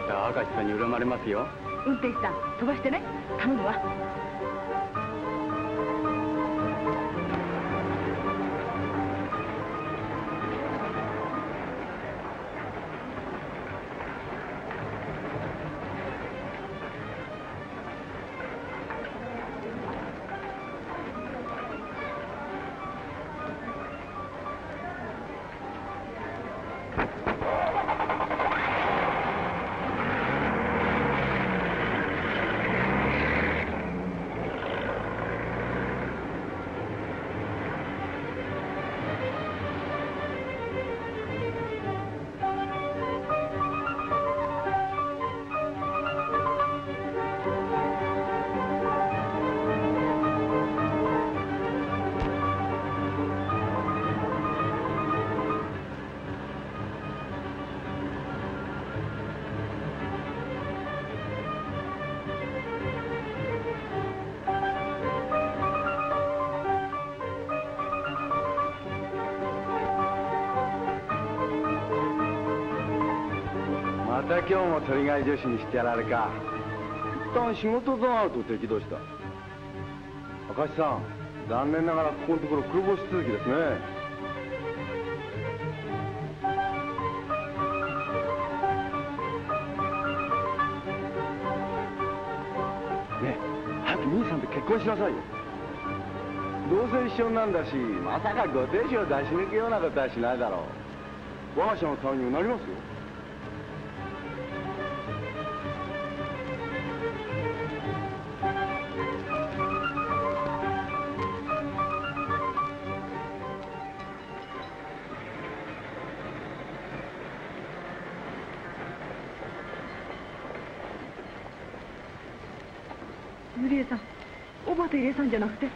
た明石さんに恨まれますよ。 運転手さん飛ばしてね、頼むわ。 また今日も鳥貝女子にしてやられか。一旦仕事ゾーンアウト敵同士だ。明石さん、残念ながらここのところ黒星続きですね。ねえ、早く兄さんと結婚しなさいよ。どうせ一緒なんだし、まさかご亭主を出し抜くようなことはしないだろう。我が社のためにもなりますよ。 ゆりえさん、小畑入江さんじゃなくて、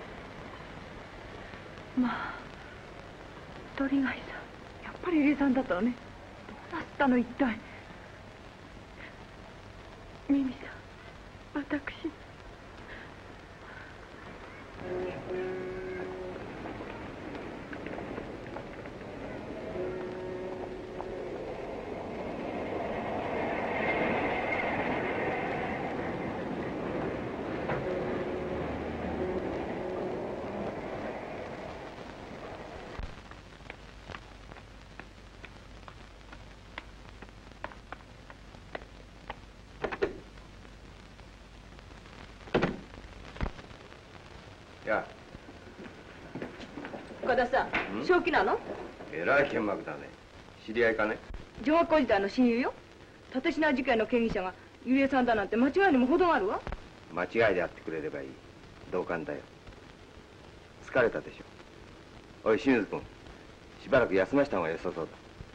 まあ鳥貝さん、やっぱり入江さんだったのね。どうなったの一体。ミミさん、私。 や岡田さん、正気なの？ えらい剣幕だね。知り合いかね？ 女学校時代の親友よ。立品事件の嫌疑者がゆりえさんだなんて間違いにも程があるわ。 間違いであってくれればいい。同感だよ。疲れたでしょ。おい清水君、しばらく休ました方が良さそうだ。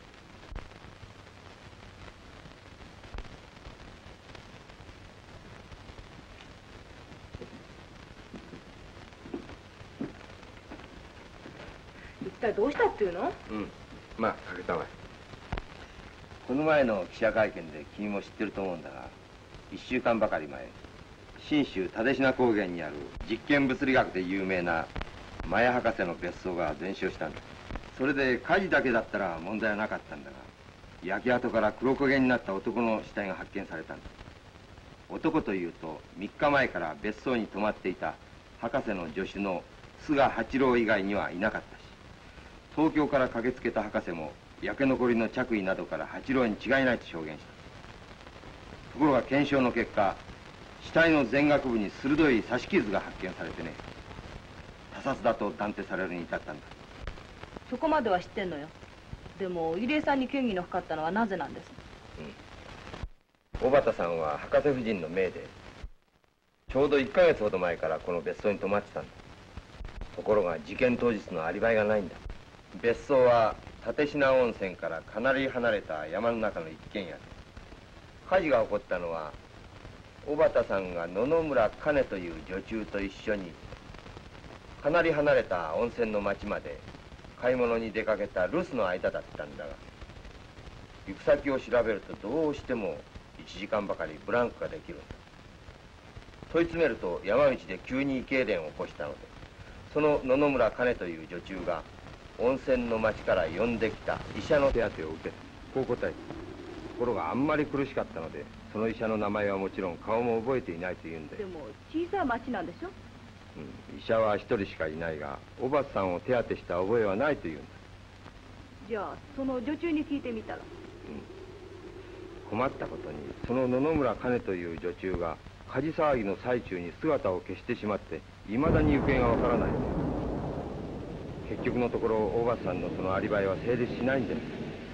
一体どうしたっていうの？ まあかけたまえ。この前の記者会見で君も知ってると思うんだが、1週間ばかり前、信州蓼科高原にある実験物理学で有名なマヤ博士の別荘が全焼したんだ。それで火事だけだったら問題はなかったんだが、焼け跡から黒焦げになった男の死体が発見されたんだ。男というと3日前から別荘に泊まっていた博士の助手の菅八郎以外にはいなかったし、東京から駆けつけた博士も焼け残りの着衣などから八郎に違いないと証言した。ところが検証の結果、死体の前額部に鋭い刺し傷が発見されてね、他殺だと断定されるに至ったんだ。 そこまでは知ってんのよ。でも入江さんに嫌疑のかかったのはなぜなんです？ 小畑さんは博士夫人の命でちょうど1ヶ月ほど前からこの別荘に泊まってたんだ。ところが事件当日のアリバイがないんだ。別荘は立科温泉からかなり離れた山の中の一軒家で、火事が起こったのは小畑さんが野々村兼という女中と一緒にかなり離れた温泉の町まで買い物に出かけた留守の間だったんだが、行く先を調べるとどうしても1時間ばかりブランクができるんだ。問い詰めると山道で急に胃痙攣を起こしたので、その野々村兼という女中が温泉の町から呼んできた医者の手当てを受けた。こう答えころがあんまり苦しかったので、その医者の名前はもちろん顔も覚えていないというんで。 でも小さい町なんでしょ。 医者は一人しかいないが、おばさんを手当てした覚えはないというんだ。 じゃあその女中に聞いてみたら。 困ったことに、その野々村兼という女中が火事騒ぎの最中に姿を消してしまって、いまだに行方がわからないんだ。結局のところ、おばさんのそのアリバイは成立しないんです。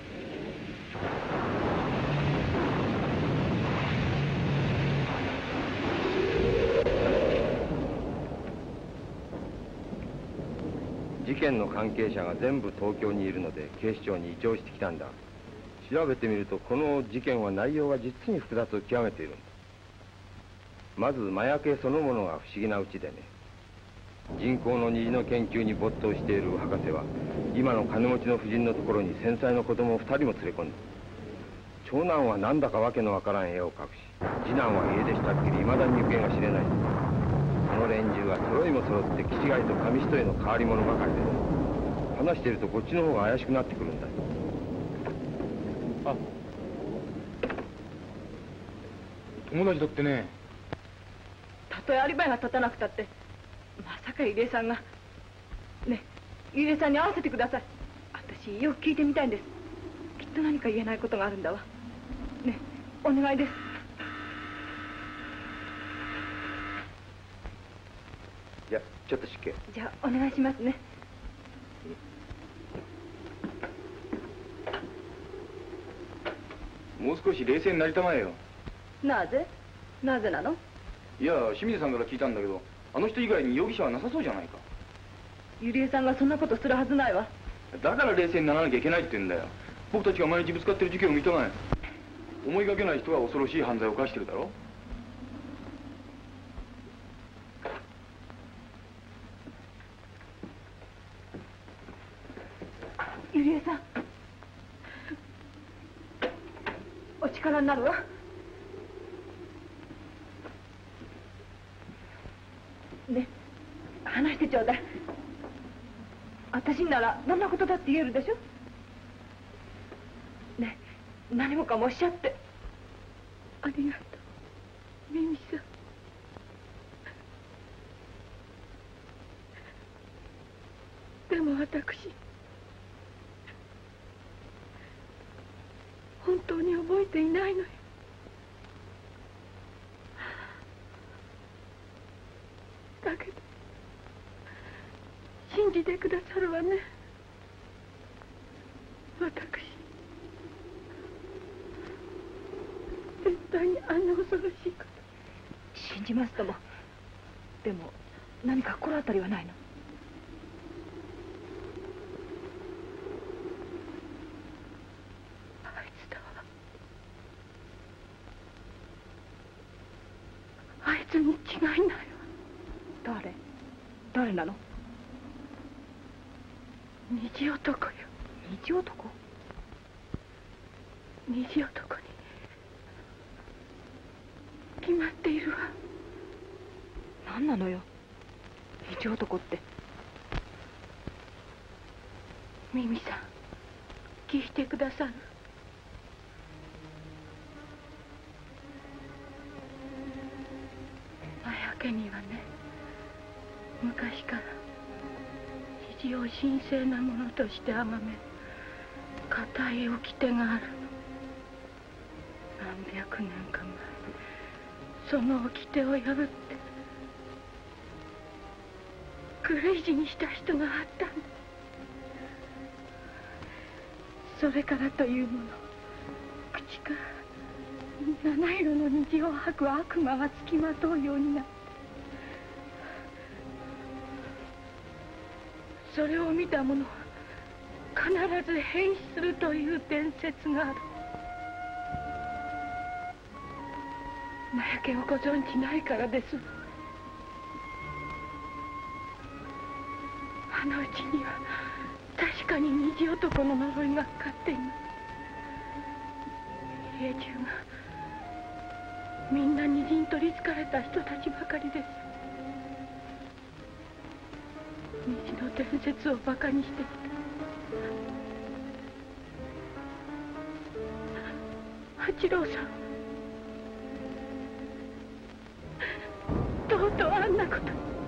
事件の関係者が全部東京にいるので警視庁に移調してきたんだ。調べてみると、この事件は内容が実に複雑を極めているんだ。まず麻薬そのものが不思議なうちでね、人工の虹の研究に没頭している博士は今の金持ちの夫人のところに繊細な子供を2人も連れ込んだ。長男はなんだかわけのわからん絵を描くし、次男は家出したっきりいまだに行方が知れない。その連中は揃いも揃って気違いと紙一重の変わり者ばかりで、話しているとこっちの方が怪しくなってくるんだ。 あ、友達だってね。 たとえアリバイが立たなくたって、まさか入江さんが。ねえ、入江さんに会わせてください。私よく聞いてみたいんです。きっと何か言えないことがあるんだわ。ねえ、お願いです。 じゃあちょっと失敬。 じゃあお願いしますね。 もう少し冷静になりたまえよ。 なぜなの。 いや、清水さんから聞いたんだけど、あの人以外に容疑者はなさそうじゃないか。 ゆりえさんがそんなことするはずないわ。 だから冷静にならなきゃいけないって言うんだよ。僕たちが毎日ぶつかってる事件を見たまえ。思いがけない人が恐ろしい犯罪を犯してるだろ。 ゆりえさん、お力になるわ。ね、話してちょうだい。私ならどんなことだって言えるでしょ。ね、何もかもおっしゃって。ありがとう、ミミさん。でも私、本当に覚えていないのよ。だけど信じてくださるわね。私絶対にあんな恐ろしいこと。信じますとも。でも何か心当たりはないの。あいつだわ。あいつに違いないわ。誰なの。虹男よ。虹男。虹男に決まっているわ。何なのよ虹男って。ミミさん、聞いてくださる。マヤ家にはね、昔から虹を神聖なものとして崇める固い掟があるの。何百年か前、その掟を破ってクレイジーにした人があったんだ。それからというもの、口から七色の虹を吐く悪魔がつきまとうようになって、それを見た者は必ず変死するという伝説がある。マヤ家をご存じないからです。あのうちには確かに虹男の呪いがかかっています。家中がみんな虹に取りつかれた人たちばかりです。虹の伝説をバカにしてきた。 一郎さん、とうとうあんなこと。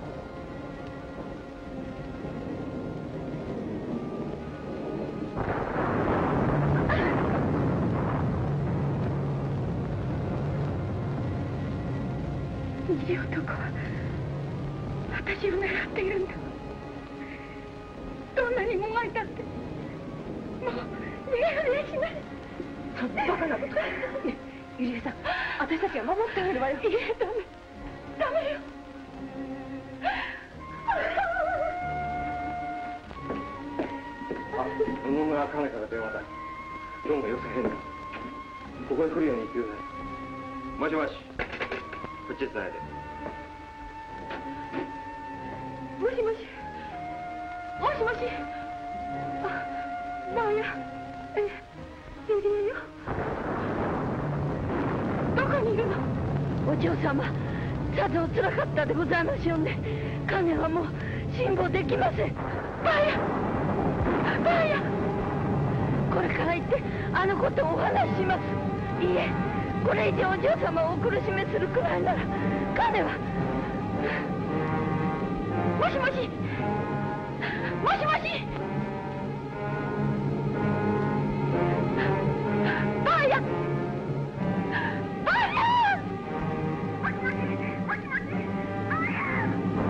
いい男は私を狙っているんだ。どんなにもがいたってもう逃げられやしない。そんなバカなこと。ねえ、ゆりえさん、私たちが守ってあげるわよ。いえ、ダメダメよ。 野々村かねから電話だ。どうも寄せへんな。ここへ来るように言ってください。もしもし、こっちつないで。 もしもし、もしもし。あ、ばあや、ゆりえよ。どこにいるの？お嬢様、さぞつらかったでございましょうね。金はもう辛抱できません。ばあや、ばあや、これから行ってあのことをお話しします。いいえ、これ以上お嬢様をお苦しめするくらいなら金は。もしもし、もしもし。ばあや、ばあや、もしもし、もしもし、ばあや。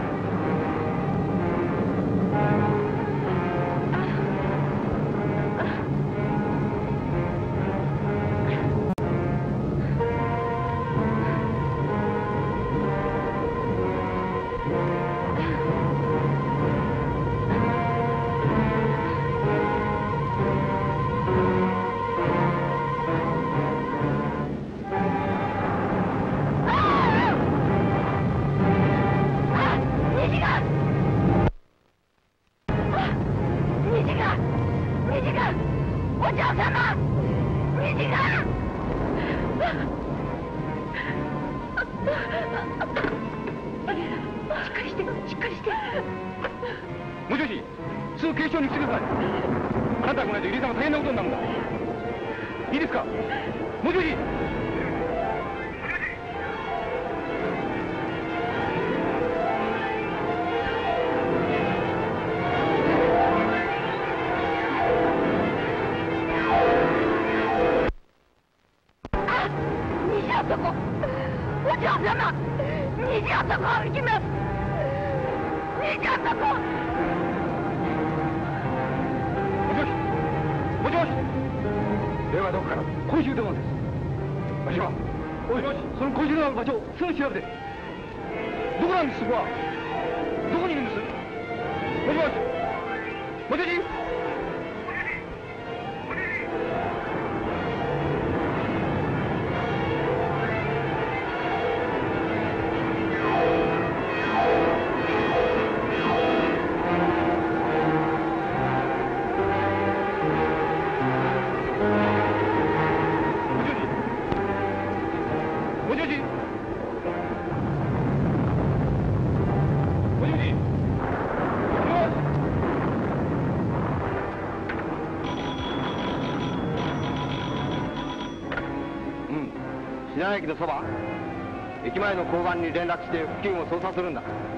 駅のそば、駅前の交番に連絡して付近を捜査するんだ。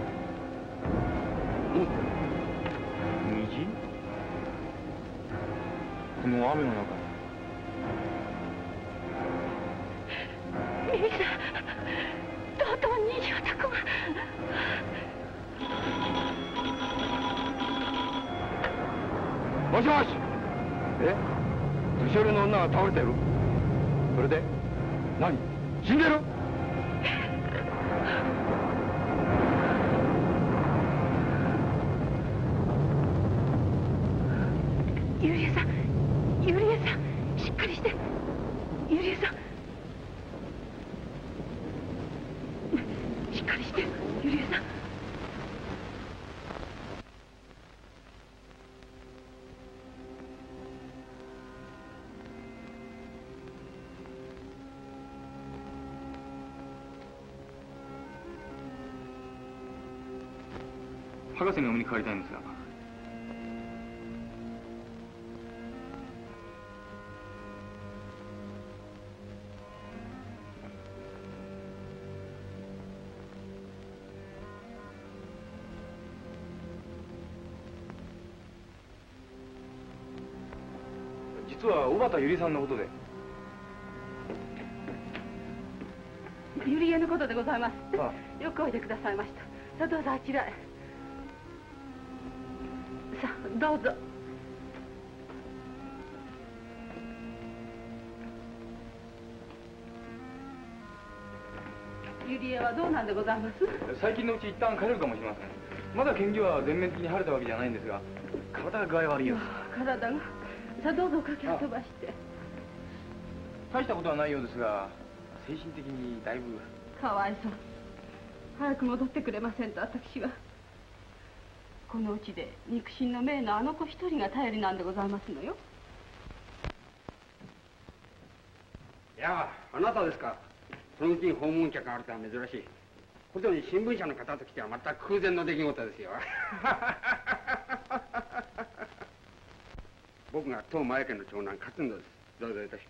虹？この雨の中。 ミさん、とうとう虹男が。 もしもし。年寄りの女が倒れてる。それで何？死んでる？ ゆりえさん、ゆりえさん、しっかりして。ゆりえさん、しっかりして、ゆりえさん。 博士にお目にかかりたいんですが。 実は小畑ゆりさんのことで。 ゆりえのことでございます。 あよくおいでくださいました。さあどうぞあちらへ。さあどうぞ。ゆりえはどうなんでございます？ 最近のうち一旦帰れるかもしれません。まだ検議は全面的に晴れたわけじゃないんですが、体が具合悪いようです。 体が。さあどうぞかけ飛ばして。 大したことはないようですが、精神的にだいぶ。 かわいそう。早く戻ってくれませんと私は。このうちで肉親の命のあの子一人が頼りなんでございますのよ。 いやあなたですか。そのうちに訪問客があるとは珍しい。ことに新聞社の方と来ては全く空前の出来事ですよ。僕が当麻也家の長男勝野です。どうぞよろし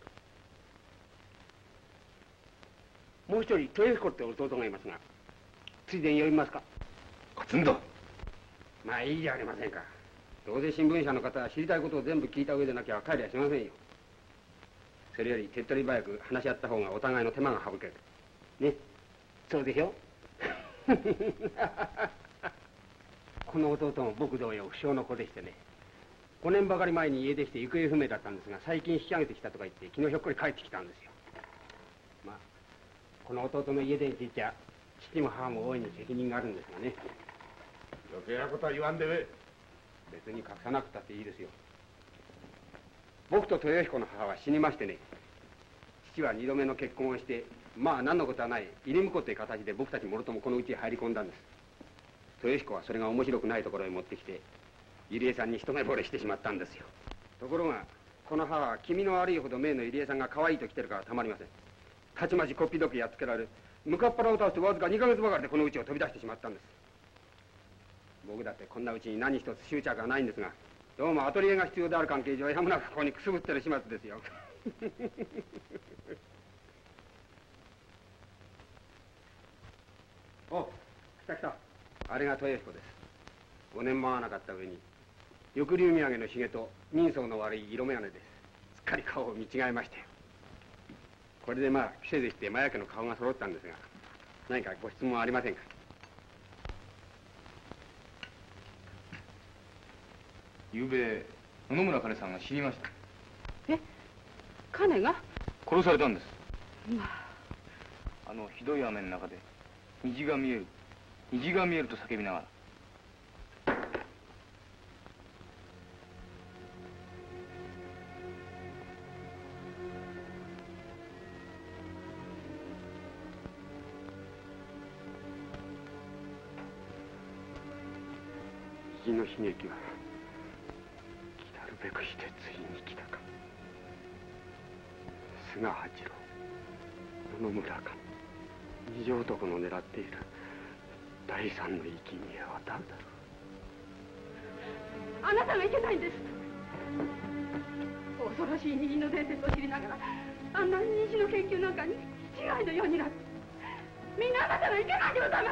く。もう一人豊彦って弟がいますが、ついでに呼びますか。 勝んだ。 まあいいじゃありませんか。どうせ新聞社の方は知りたいことを全部聞いた上でなきゃ帰りはしませんよ。それより手っ取り早く話し合った方がお互いの手間が省ける。ね、そうでしょ。この弟も僕同様不詳の子でしてね、5年ばかり前に家出して行方不明だったんですが、最近引き上げてきたとか言って昨日ひょっこり帰ってきたんですよ。まあこの弟の家出については父も母も大いに責任があるんですがね。 余計なことは言わんでね。 別に隠さなくたっていいですよ。僕と豊彦の母は死にましてね、父は2度目の結婚をして、まあ何のことはない入り婿という形で僕たちもろともこの家へ入り込んだんです。豊彦はそれが面白くないところへ持ってきてゆりえさんに一目惚れしてしまったんですよ。ところがこの母は気味の悪いほど命のゆりえさんが可愛いと来てるからたまりません。たちまちこっぴどくやっつけられ、向かっ腹を倒してわずか2ヶ月ばかりでこの家を飛び出してしまったんです。僕だってこんなうちに何一つ執着はないんですが、どうもアトリエが必要である関係上やむなくここにくすぶってる始末ですよ。お、来た来た。あれが豊彦です。5年も会わなかった上に翼竜土産のひげと人相の悪い色眼鏡です。すっかり顔を見違えましたよ。これでまあ季節して麻也家の顔が揃ったんですが、何かご質問ありませんか。 昨べ野々村兼さんが死にました。 え、金が？ 殺されたんです。 まあ、 あのひどい雨の中で虹が見える虹が見えると叫びながら。 虹の悲劇は来るべくしてついに来たか。菅八郎、野々村か二条男の狙っている第三の生き贄は誰だろう。 あなたがいけないんです。恐ろしい虹の伝説を知りながらあんな虹の研究なんかに違いのようになって、みんなあなたがいけないでございます。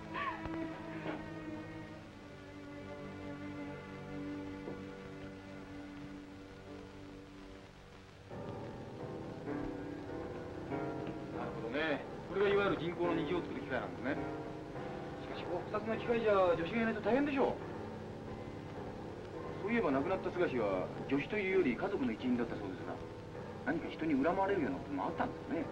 これがいわゆる人工の虹を作る機械なんですね。しかしこう複雑な機械じゃ助手がいないと大変でしょう。そういえば亡くなった菅氏は助手というより家族の一員だったそうですが、何か人に恨まれるようなこともあったんですかね。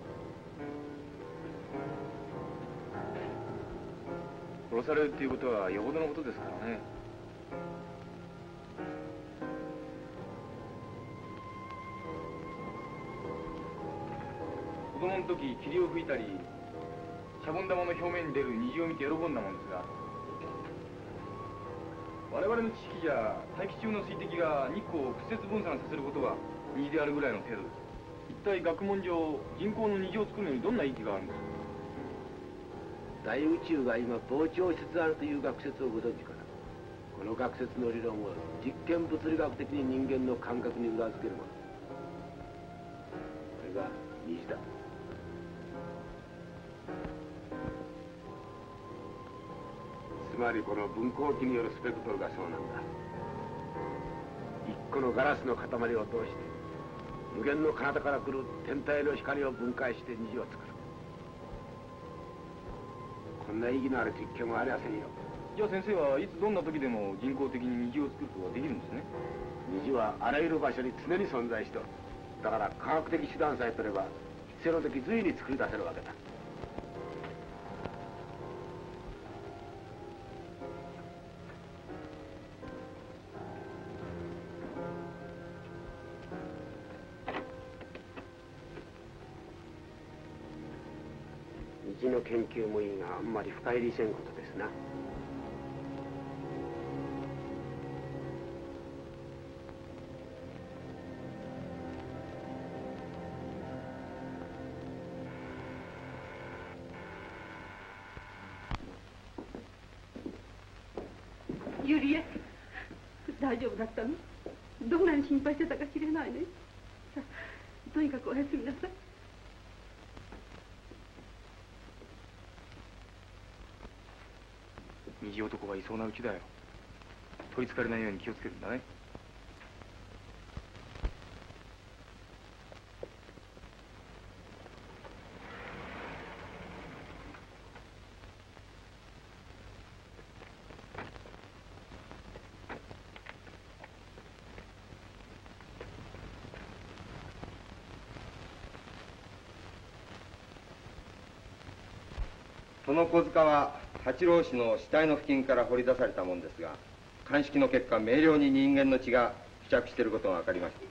殺されるっていうことはよほどのことですからね。子供の時霧を吹いたりシャボン玉の表面に出る虹を見て喜んだもんですが、我々の知識じゃ大気中の水滴が日光を屈折分散させることが虹であるぐらいの程度です。一体学問上人工の虹を作るのにどんな意義があるんですか。 大宇宙が今膨張しつつあるという学説をご存知かな。この学説の理論を実験物理学的に人間の感覚に裏付けるもの。これが虹だ。つまりこの分光器によるスペクトルがそうなんだ。一個のガラスの塊を通して無限の彼方から来る天体の光を分解して虹を作る。こんな意義のある実験はありませんよ。 じゃあ先生はいつどんな時でも人工的に虹を作ることができるんですね。 虹はあらゆる場所に常に存在しておる。だから科学的手段さえ取れば必要な時随に作り出せるわけだ。虹の研究もいいがあんまり深入りせんことですな。 ゆりえ、大丈夫だったの？どんなに心配してたか知れないね。さあ、とにかくおやすみなさい。 虹男がいそうなうちだよ。取りつかれないように気をつけるんだね。 その小塚は八郎氏の死体の付近から掘り出されたものですが、鑑識の結果明瞭に人間の血が付着していることが分かりました。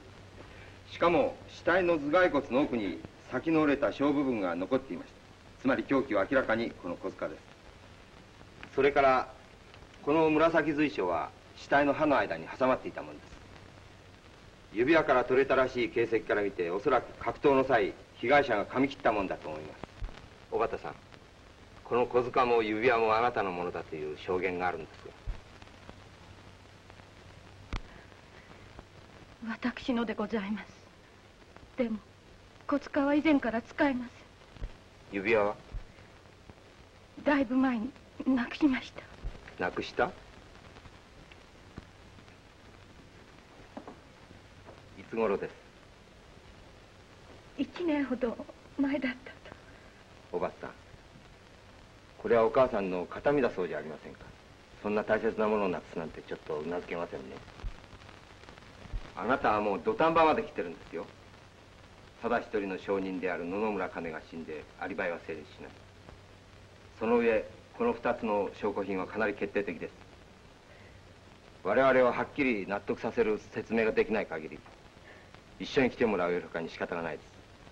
しかも死体の頭蓋骨の奥に先の折れた小部分が残っていました。つまり凶器は明らかにこの小塚です。それからこの紫髄章は死体の歯の間に挟まっていたものです。指輪から取れたらしい形跡から見て、おそらく格闘の際被害者が噛み切ったものだと思います。尾形さん、この小塚も指輪もあなたのものだという証言があるんですが。 私のでございます。でも小塚は以前から使えます。 指輪は？ だいぶ前になくしました。 なくした？いつ頃です？ 1年ほど前だったと。 おばさん、これはお母さんの形見だそうじゃありませんか。そんな大切なものをなくすなんてちょっとうなずけませんね。あなたはもう土壇場まで来てるんですよ。ただ一人の証人である野々村兼が死んでアリバイは成立しない。その上この2つの証拠品はかなり決定的です。我々ははっきり納得させる説明ができない限り一緒に来てもらうよりかに仕方がないです。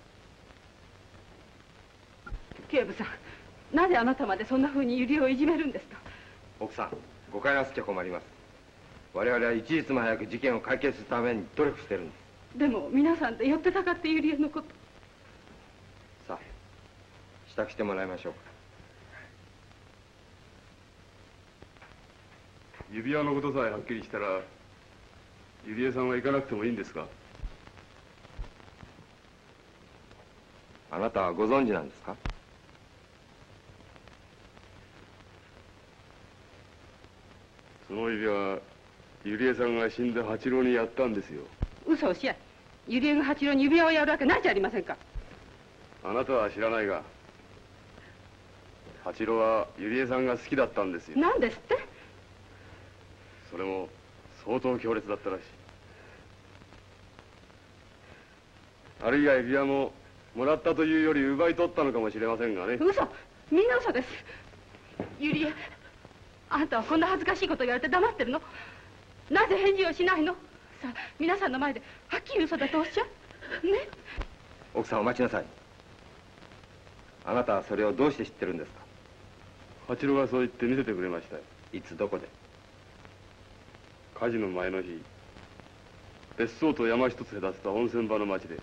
警部さん、なぜあなたまでそんな風に百合をいじめるんですか？ 奥さん、誤解なすっちゃ困ります。我々は一日も早く事件を解決するために努力してるんです。 でも皆さんで寄ってたかって百合のこと。 さあ、支度してもらいましょうか。 指輪のことさえはっきりしたら百合江さんは行かなくてもいいんですか？ あなたはご存知なんですか？ その指輪、百合江さんが死んだ八郎にやったんですよ。 嘘をしやい。百合が八郎に指輪をやるわけないじゃありませんか。 あなたは知らないが、八郎は百合江さんが好きだったんですよ。 なんですって？ それも相当強烈だったらしい。あるいは指輪ももらったというより奪い取ったのかもしれませんがね。 嘘、みんな嘘です。百合、あんたはこんな恥ずかしいこと言われて黙ってるの？なぜ返事をしないの？さあ、皆さんの前ではっきり嘘だとおっしゃね。 奥さん、お待ちなさい。あなたはそれをどうして知ってるんですか？ 八郎がそう言って見せてくれましたよ。 いつどこで？ 火事の前の日、別荘と山一つ隔てた温泉場の町で。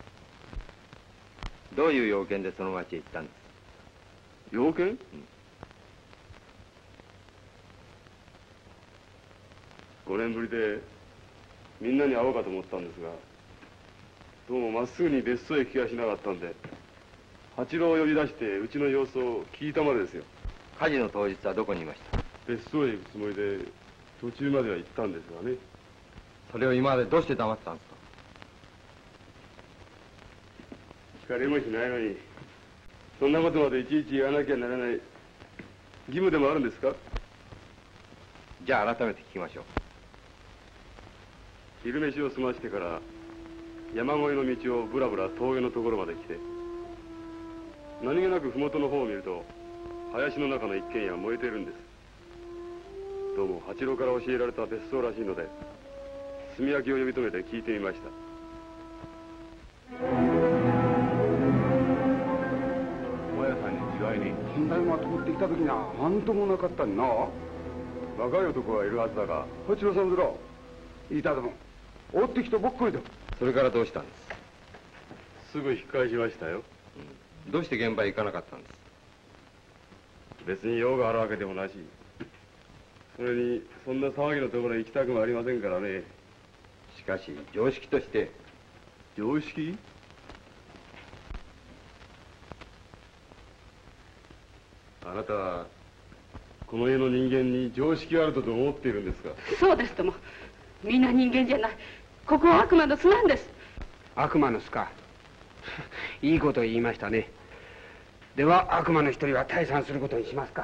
どういう用件でその町へ行ったんです？ 用件？5年ぶりでみんなに会おうかと思ったんですが、どうもまっすぐに別荘へ気がしなかったんで、八郎を呼び出してうちの様子を聞いたまでですよ。 火事の当日はどこにいました？ 別荘へ行くつもりで途中までは行ったんですがね。 それを今までどうして黙ってたんですか？ 聞かれもしないのに、そんなことまでいちいち言わなきゃならない義務でもあるんですか？ じゃあ改めて聞きましょう。 昼飯を済ましてから山越えの道をぶらぶら峠のところまで来て、何気なく麓の方を見ると林の中の一軒家が燃えているんです。どうも八郎から教えられた別荘らしいので、炭焼きを呼び止めて聞いてみました。 おやさんに違いに本題が通ってきた時にはなんともなかったにな。 若い男がいるはずだが。 八郎さんずらいただもん追ってきたばっかりだ。 それからどうしたんです？ すぐ引き返しましたよ。 どうして現場へ行かなかったんです？ 別に用があるわけでもなし、それにそんな騒ぎのところへ行きたくもありませんからね。 しかし常識として。 常識？あなたはこの家の人間に常識があると思っているんですか？ そうですとも。みんな人間じゃない。ここは悪魔の巣なんです。 悪魔の巣か。いいこと言いましたね。では悪魔の一人は退散することにしますか。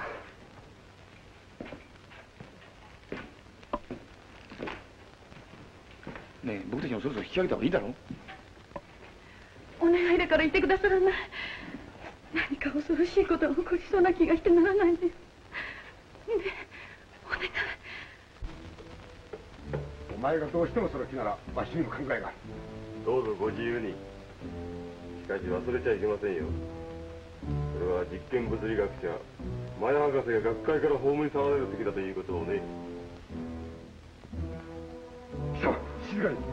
ねえ、僕たちもそろそろ引き上げた方がいいだろう。 お願いだから言ってくださらない。何か恐ろしいことが起こりそうな気がしてならないんです。ねえ、お願い。 お前がどうしてもその気ならわしにも考えがある。 どうぞご自由に。しかし忘れちゃいけませんよ。それは実験物理学者前博士が学会から葬り去られる時だということをね。 さあ静かに。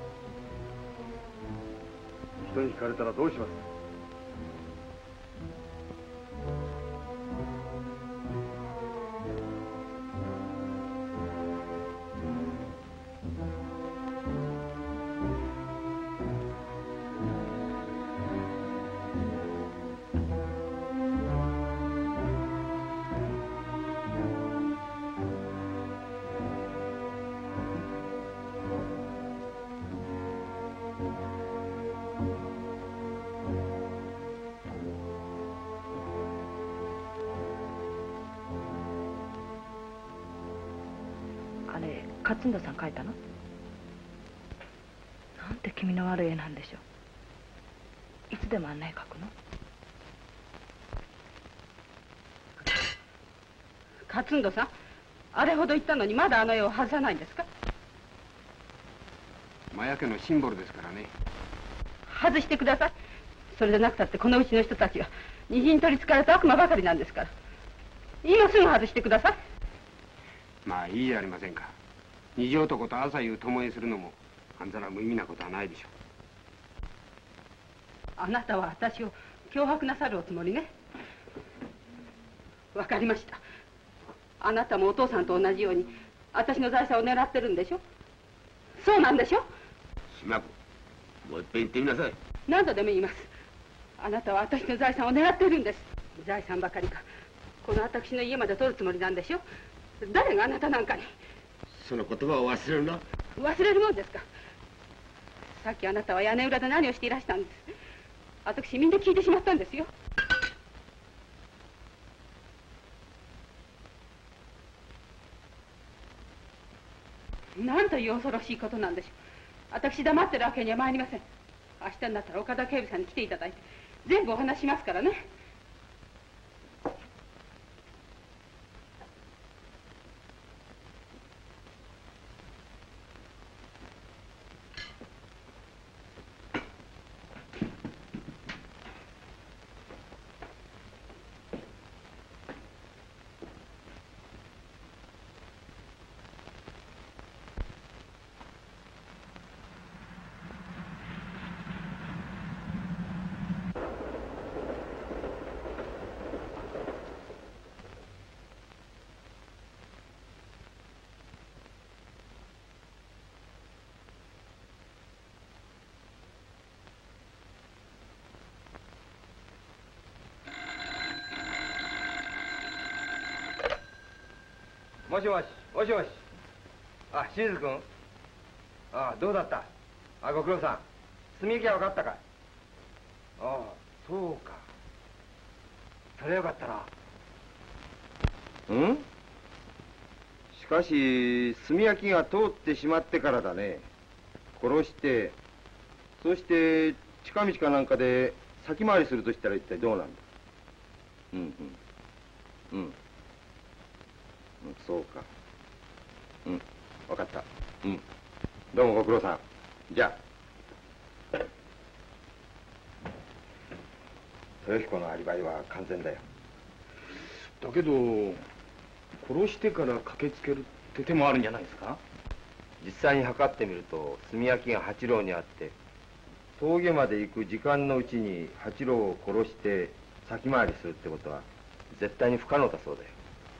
人に聞かれたらどうします？ あれ勝田さん描いたの？なんて気味の悪い絵なんでしょう。いつでもあんな絵描くの？ 勝田さん、あれほど言ったのにまだあの絵を外さないんですか？ マヤ家のシンボルですからね。 外してください。それでなくたってこのうちの人たちは虹に取りつかれた悪魔ばかりなんですから。今すぐ外してください。 まあいいじゃありませんか。虹男と朝夕共にするのもあんざら無意味なことはないでしょあなたは私を脅迫なさるおつもりね。わかりました。あなたもお父さんと同じように私の財産を狙ってるんでしょ？そうなんでしょ？ 島子、もう一遍言ってみなさい。 何度でも言います。あなたは私の財産を狙ってるんです。財産ばかりかこの私の家まで取るつもりなんでしょ？誰があなたなんかに。 その言葉を忘れるな。 忘れるもんですか。さっきあなたは屋根裏で何をしていらしたんです？私みんな聞いてしまったんですよ。なんという恐ろしいことなんでしょう。私黙ってるわけには参りません。明日になったら岡田警部さんに来ていただいて全部お話しますからね。 もしもし、もしもし。あ、清水君。 ああ、どうだった？あ、ご苦労さん。炭焼きは分かったかい？ああ、そうか。それはよかったな。うん？しかし炭焼きが通ってしまってからだね。殺して、そして近道かなんかで先回りするとしたら一体どうなんだ？うんうんうん、そうか。うん、分かった。うん、どうもご苦労さん。じゃあ豊彦のアリバイは完全だよ。 だけど殺してから駆けつけるって手もあるんじゃないですか？ 実際に測ってみると炭焼きが八郎にあって、峠まで行く時間のうちに八郎を殺して先回りするってことは絶対に不可能だそうだよ。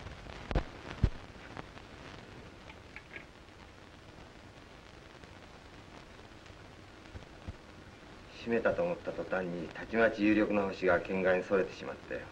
閉めたと思った途端にたちまち有力な星が県外にそれてしまったよ。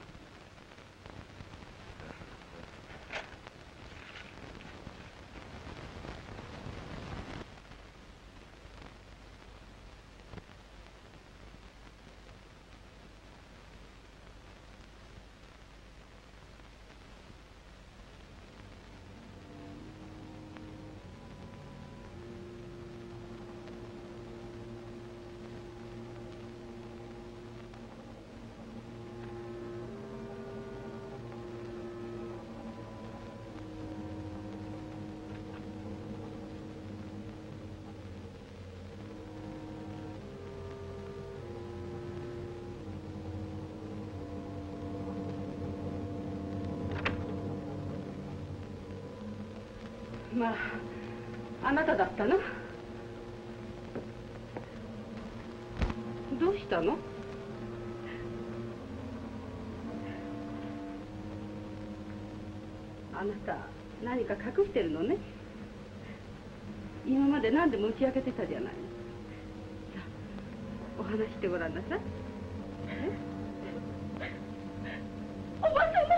まあ、あなただったの？どうしたの？あなた何か隠してるのね。今まで何でも打ち明けてたじゃないの。さあ、お話してごらんなさい。 おばさま。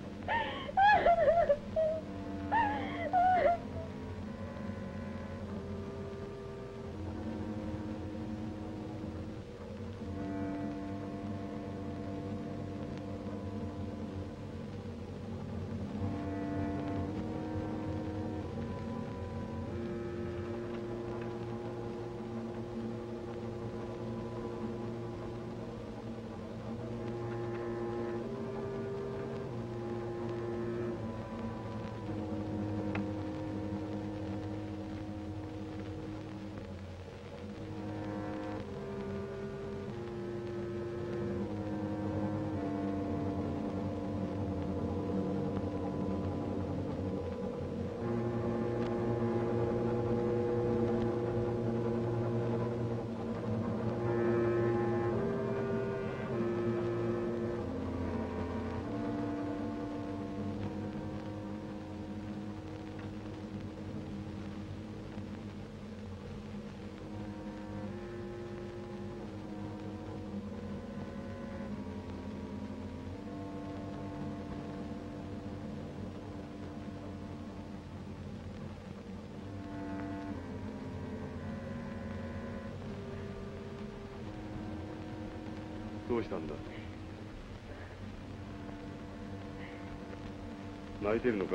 どうしたんだ？泣いてるのか？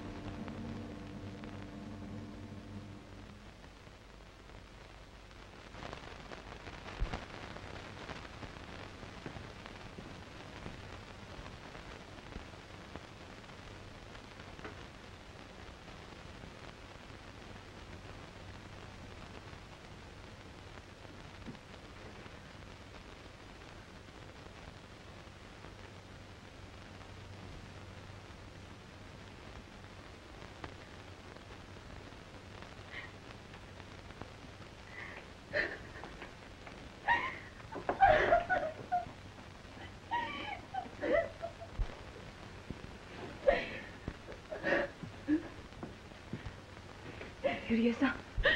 ゆりえさん。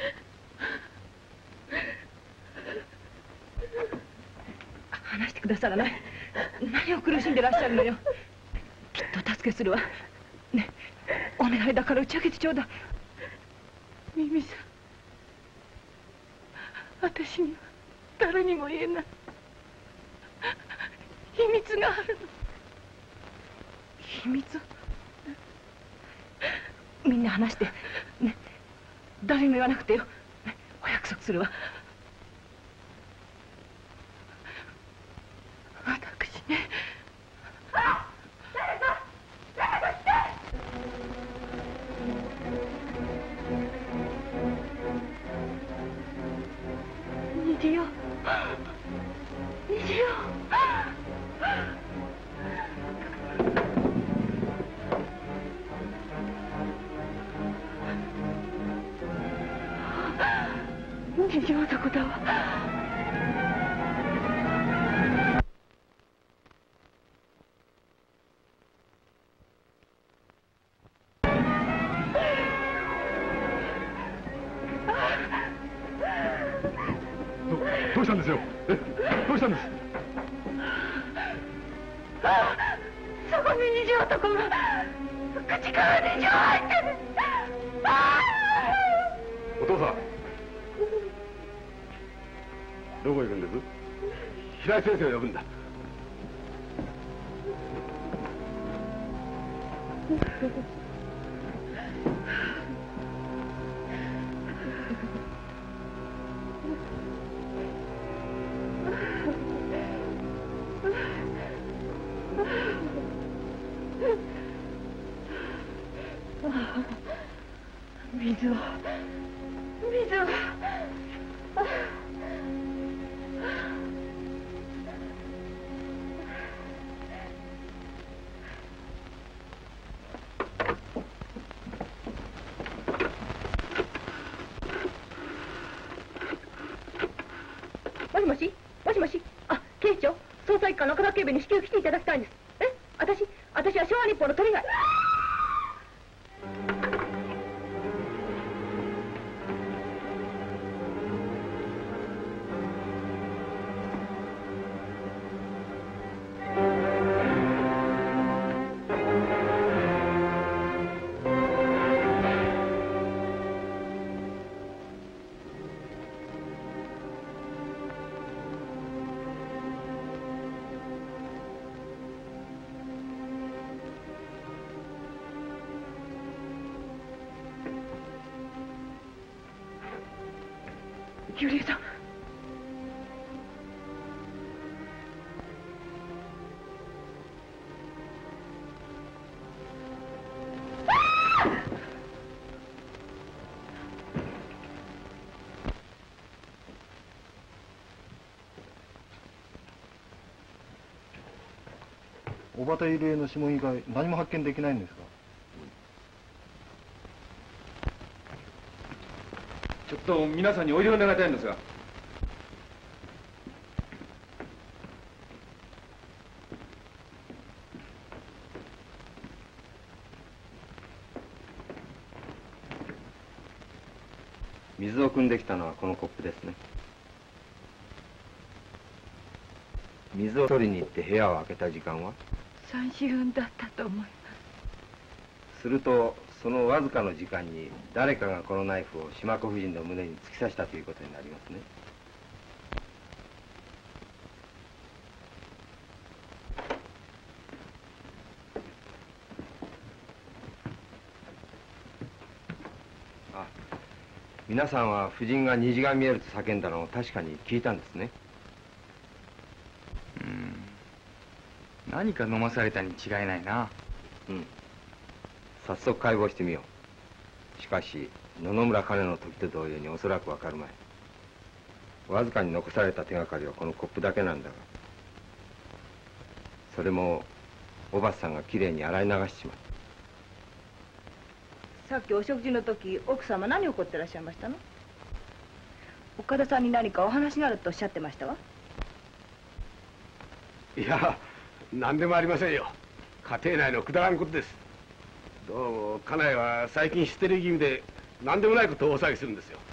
話してくださらない。何を苦しんでらっしゃるのよ。きっと助けするわ。ね、お願いだから打ち明けてちょうだい。 ミミさん、 私には誰にも言えない秘密があるの。秘密？みんな話してね。誰にも言わなくてよ、ね、お約束するわ。私ね。誰か来て！虹よ、虹よ。虹男だわ。 どうしたんですよ？どうしたんです？ そこに虹男が口から虹を吐いてる。 お父さん、どこ行くんです？平井先生を呼ぶんだ。 水を。もしもし。あ、警視庁捜査一課の中田警部に至急来ていただきたいんです。私は昭和日報の鳥貝。ゆりえさん。 小畑入江の指紋以外何も発見できないんですか？ ちょっと皆さんにおいでを願いたいんですが。 水を汲んできたのはこのコップですね。水を取りに行って部屋を開けた時間は 3時分だったと思います。 するとそのわずかの時間に誰かがこのナイフを島子夫人の胸に突き刺したということになりますね。あ、皆さんは夫人が虹が見えると叫んだのを確かに聞いたんですね。 何か飲まされたに違いないな。 うん。早速解剖してみよう。しかし野々村兼の時と同様におそらくわかるまい。わずかに残された手がかりはこのコップだけなんだが、それもおばさんがきれいに洗い流しちまった。 さっきお食事の時奥様何怒ってらっしゃいましたの？岡田さんに何かお話があるとおっしゃってましたわ。 いや、何でもありませんよ。家庭内のくだらんことです。どうも家内は最近ヒステリー気味で何でもないことを大騒ぎするんですよ。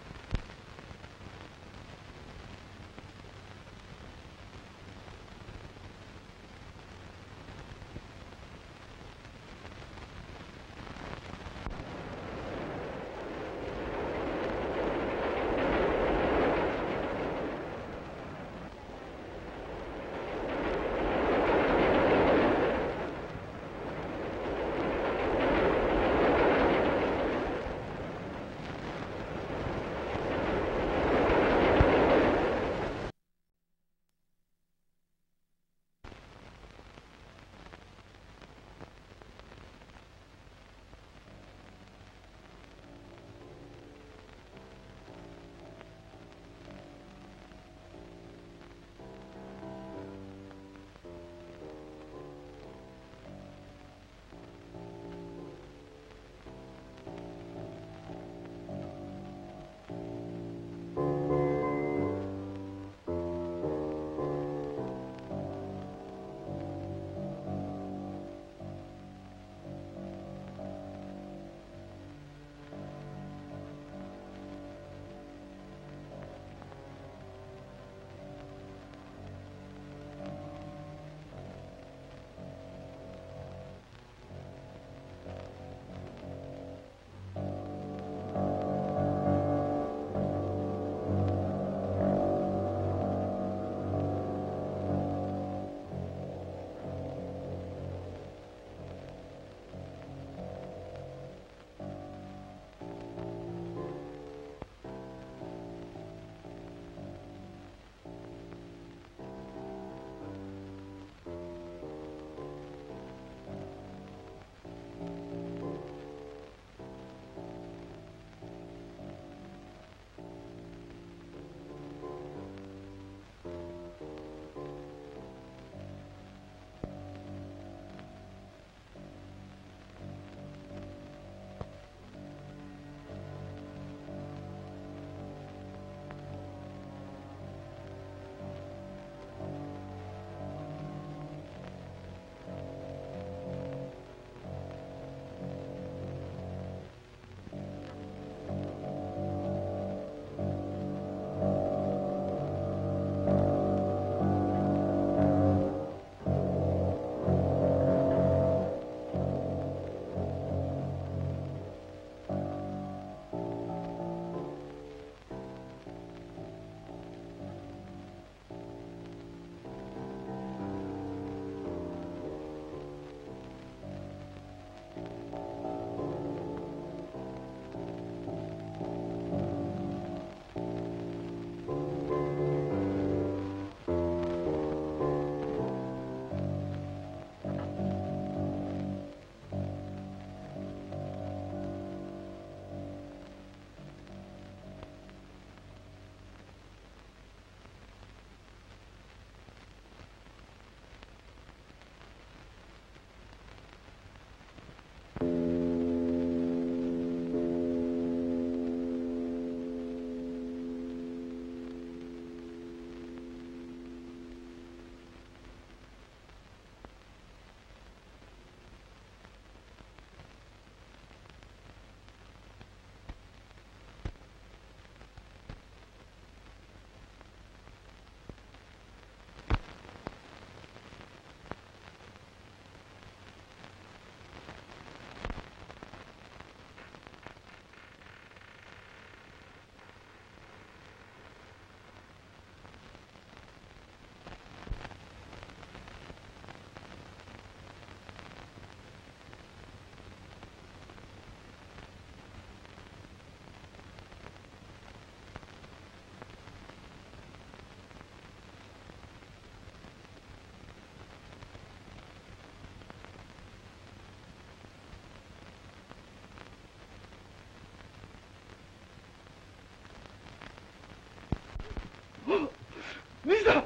兄さん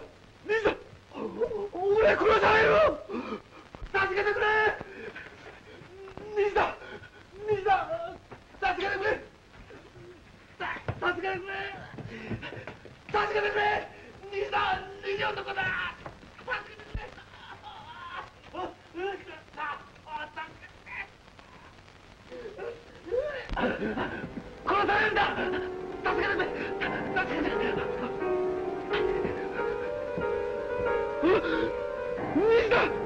俺殺される。助けてくれ。兄さん助けてくれ。助けてくれ。助けてくれ。兄さん逃げ男だ。助けてくれ。殺されるんだ。助けてくれ。助けてくれ。兄さん。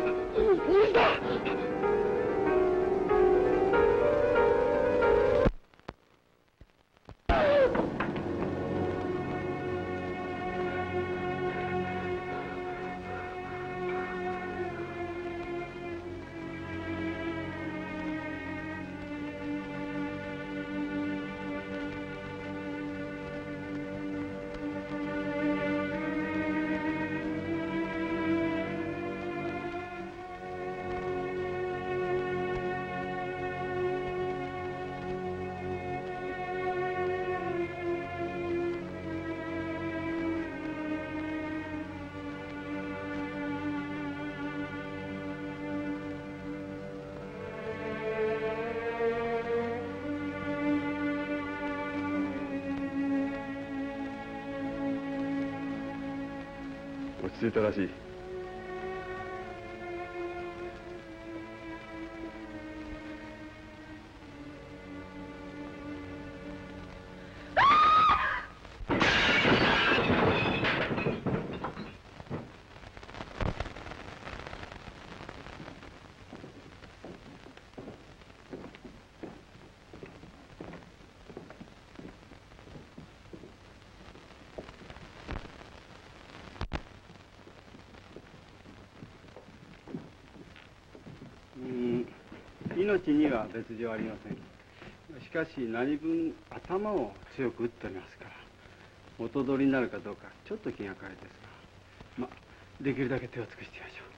落ち着いたらしい。 命には別状ありません。しかし何分頭を強く打っておりますから元取りになるかどうかちょっと気がかりですが、できるだけ手を尽くしてみましょう。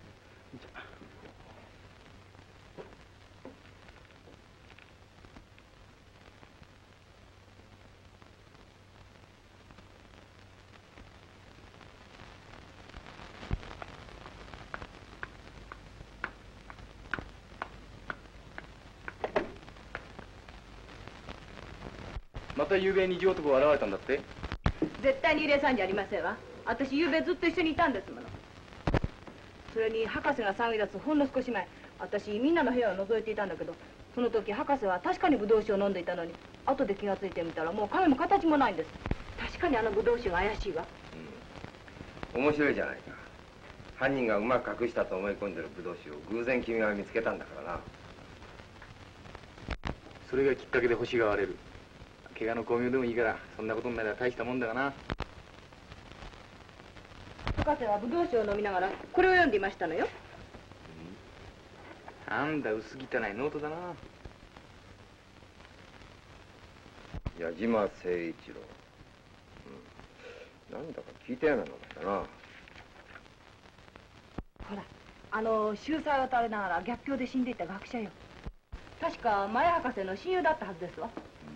また夕べ虹男が現れたんだって？ 絶対に入江さんじゃありませんわ。私夕べずっと一緒にいたんですもの。それに博士が騒ぎ出すほんの少し前、私みんなの部屋を覗いていたんだけど、その時博士は確かにブドウ酒を飲んでいたのに、後で気がついてみたらもう影も形もないんです。確かにあのブドウ酒が怪しいわ。 面白いじゃないか。犯人がうまく隠したと思い込んでるブドウ酒を偶然君が見つけたんだからな。 それがきっかけで星が割れる。怪我の巧妙でもいいからそんなことになれば大したもんだがな。 博士はブドウ酒を飲みながらこれを読んでいましたのよ。 なんだ薄汚いノートだな。 矢島誠一郎、なんだか聞いたような名前だな。 ほら秀才を垂れながら逆境で死んでいた学者よ。確か前博士の親友だったはずですわ。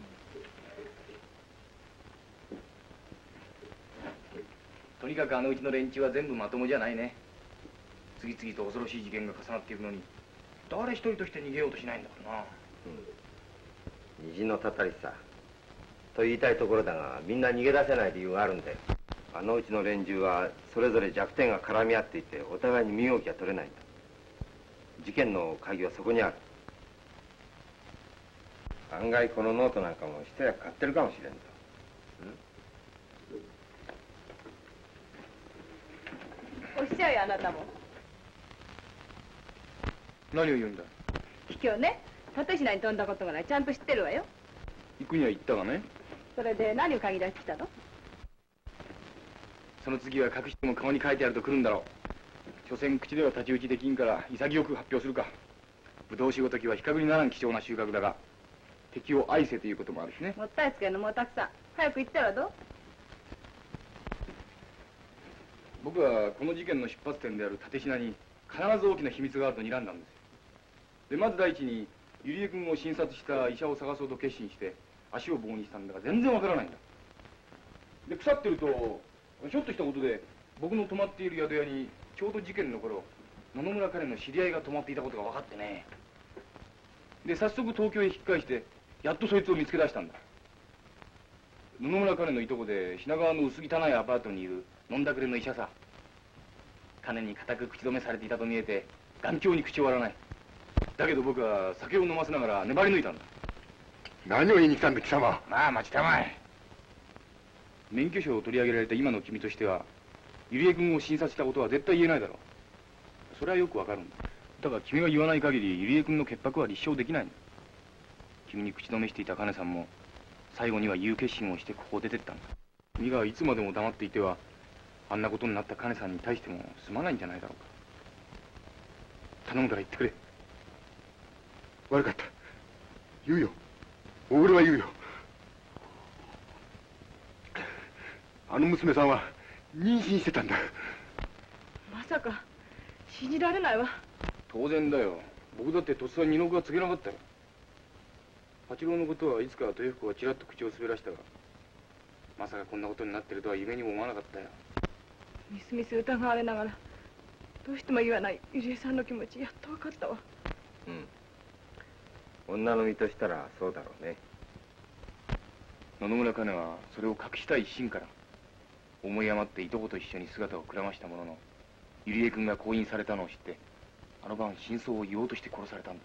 とにかくあのうちの連中は全部まともじゃないね。次々と恐ろしい事件が重なっていくのに誰一人として逃げようとしないんだからな。 虹のたたりさと言いたいところだが、みんな逃げ出せない理由があるんだよ。あのうちの連中はそれぞれ弱点が絡み合っていてお互いに身動きが取れないんだ。事件の鍵はそこにある。案外このノートなんかも一役買ってるかもしれんぞ。 おっしゃいあなたも。 何を言うんだ？ 今日ね、蓼科に飛んだことがない。ちゃんと知ってるわよ。 行くには行ったがね。 それで何を嗅ぎ出してきたの？ その次は隠しても顔に書いてあると来るんだろう。所詮口では太刀打ちできんから潔く発表するか。ブドウ酒ごときは比較にならん貴重な収穫だが、敵を愛せということもあるしね。 もったいつけるのもうたくさん。早く行ったらどう？ 僕はこの事件の出発点である蓼科に必ず大きな秘密があると睨んだんですよ。でまず第一に百合江君を診察した医者を探そうと決心して足を棒にしたんだが全然わからないんだ。で腐ってるとひょっとしたことで僕の泊まっている宿屋にちょうど事件の頃野々村彼の知り合いが泊まっていたことが分かってね。で早速東京へ引き返してやっとそいつを見つけ出したんだ。野々村彼のいとこで品川の薄汚いアパートにいる飲んだくれの医者さ。金に固く口止めされていたと見えて頑強に口を割らない。だけど僕は酒を飲ませながら粘り抜いたんだ。 何を言いに来たんだ貴様。 まあ待ちたまえ。免許証を取り上げられた今の君としては入江君を診察したことは絶対言えないだろう。それはよくわかるんだ。だが君が言わない限り入江君の潔白は立証できないんだ。君に口止めしていた金さんも最後には言う決心をしてここを出てったんだ。君がいつまでも黙っていてはあんなことになった金さんに対してもすまないんじゃないだろうか。頼むから言ってくれ。 悪かった。言うよ。俺は言うよ。あの娘さんは妊娠してたんだ。 まさか信じられないわ。 当然だよ。僕だってとっさに二の句は告げなかったよ。八郎のことはいつか豊彦がちらっと口を滑らしたが、まさかこんなことになってるとは夢にも思わなかったよ。 みすみす疑われながらどうしても言わないゆりえさんの気持ちやっと分かったわ。 女の身としたらそうだろうね。 野々村兼はそれを隠したい一心から思い余っていとこと一緒に姿をくらましたものの、入江君が婚姻されたのを知ってあの晩真相を言おうとして殺されたんだ。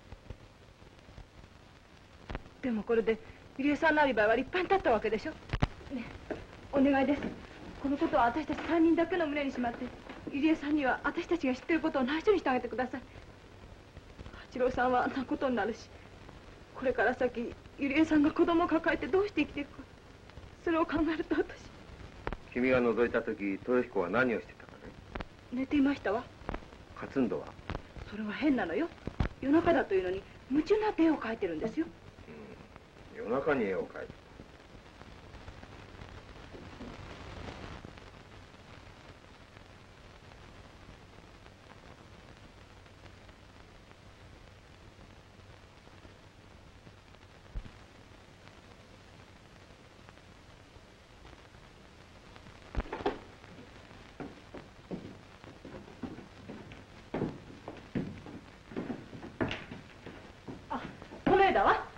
でもこれでゆりえさんのアリバイは立派に立ったわけでしょ。ねえお願いです。このことは私たち3人だけの胸にしまってゆりえさんには私たちが知ってることを内緒にしてあげてください。八郎さんはあんなことになるし、これから先ゆりえさんが子供を抱えてどうして生きていくか、それを考えると私。 君が覗いた時豊彦は何をしてたかね。 寝ていましたわ。 勝人は？ それは変なのよ。夜中だというのに夢中になって絵を描いてるんですよ。 夜中に絵を描いて。 この絵だわ。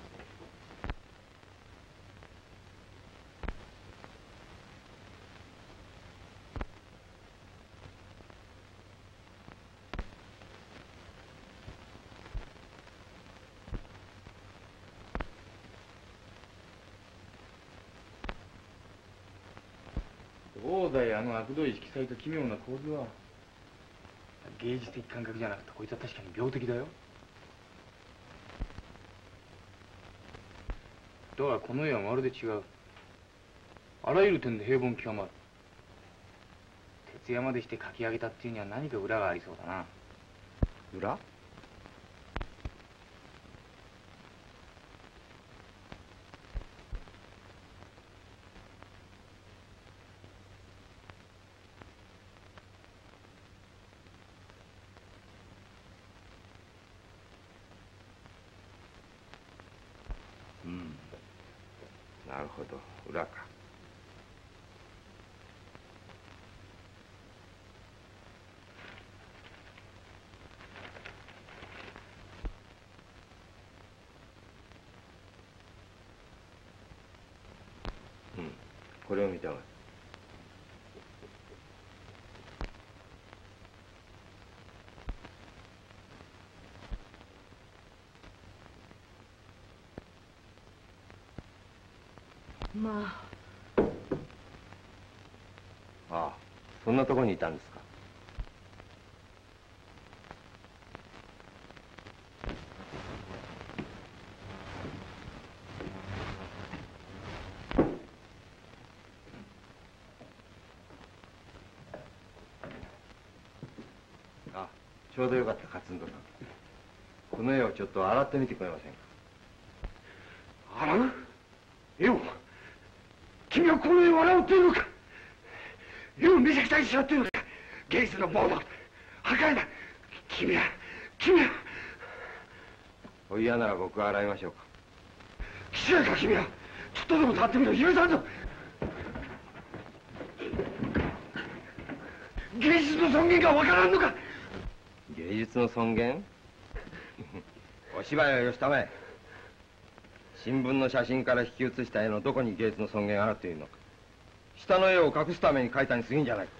どうだいあの悪どい色彩と奇妙な構図は。芸術的感覚じゃなくてこいつは確かに病的だよ。だがこの絵はまるで違う。あらゆる点で平凡極まる。徹夜までして描き上げたっていうには何か裏がありそうだな。 裏？なるほど、裏か。これを見たまえ。 まあ。 ああ、そんなとこにいたんですか。あ、ちょうどよかった勝人さん。この絵をちょっと洗ってみてくれませんか。 洗う？絵を？君はこの絵を洗うっていうのか。絵を見せたいしようっていうのか。芸術の暴動。破壊だ。君は。 お嫌なら僕が洗いましょうか。 記者か君は。ちょっとでも触ってみろ。許さんぞ。 芸術の尊厳がわからんのか。 芸術の尊厳お芝居はよしたまえ。新聞の写真から引き写した絵のどこに芸術の尊厳があるというのか。下の絵を隠すために描いたに過ぎんじゃないか。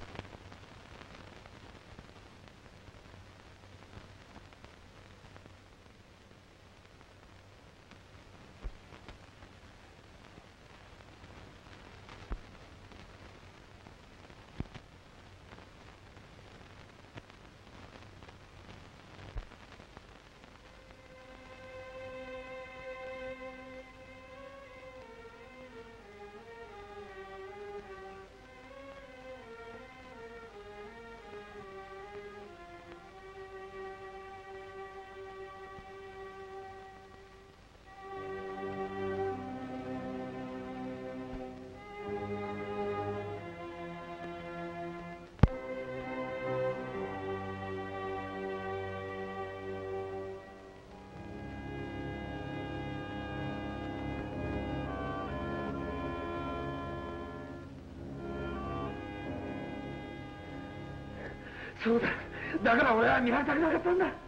そうだ。だから俺は見られたくなかったんだ。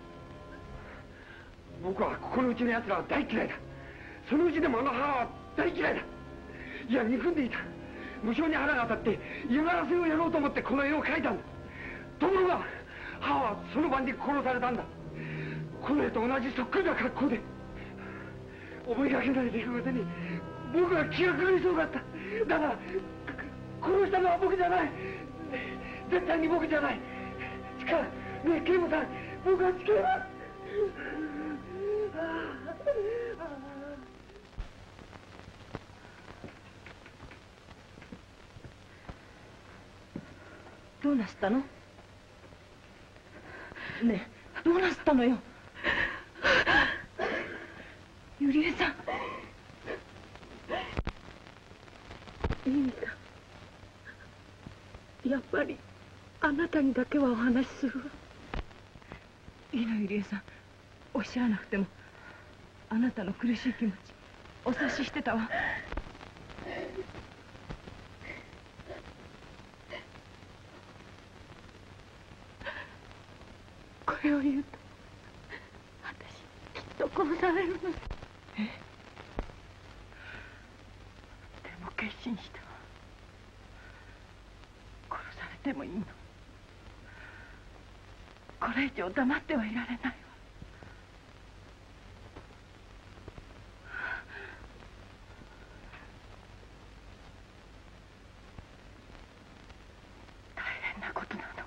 僕はここのうちの奴らは大嫌いだ。そのうちでもあの母は大嫌いだ。いや、憎んでいた。無性に腹が当たって嫌がらせをやろうと思ってこの絵を描いたんだ。ところが母はその晩に殺されたんだ。この絵と同じそっくりな格好で。思いがけない出来事に僕は気が狂いそうだった。だから殺したのは僕じゃない。絶対に僕じゃない。ねえ、警部さん、僕は誓います。 どうなすったの？ねえ、どうなすったのよ。ゆりえさん。いいか。やっぱりあなたにだけはお話しするわ。いいの、ゆりえさん。おっしゃらなくてもあなたの苦しい気持ちお察ししてたわ。これを言うと私きっと殺されるの。え？でも決心したわ。殺されてもいいの。これ以上黙ってはいられないわ。大変なことなの。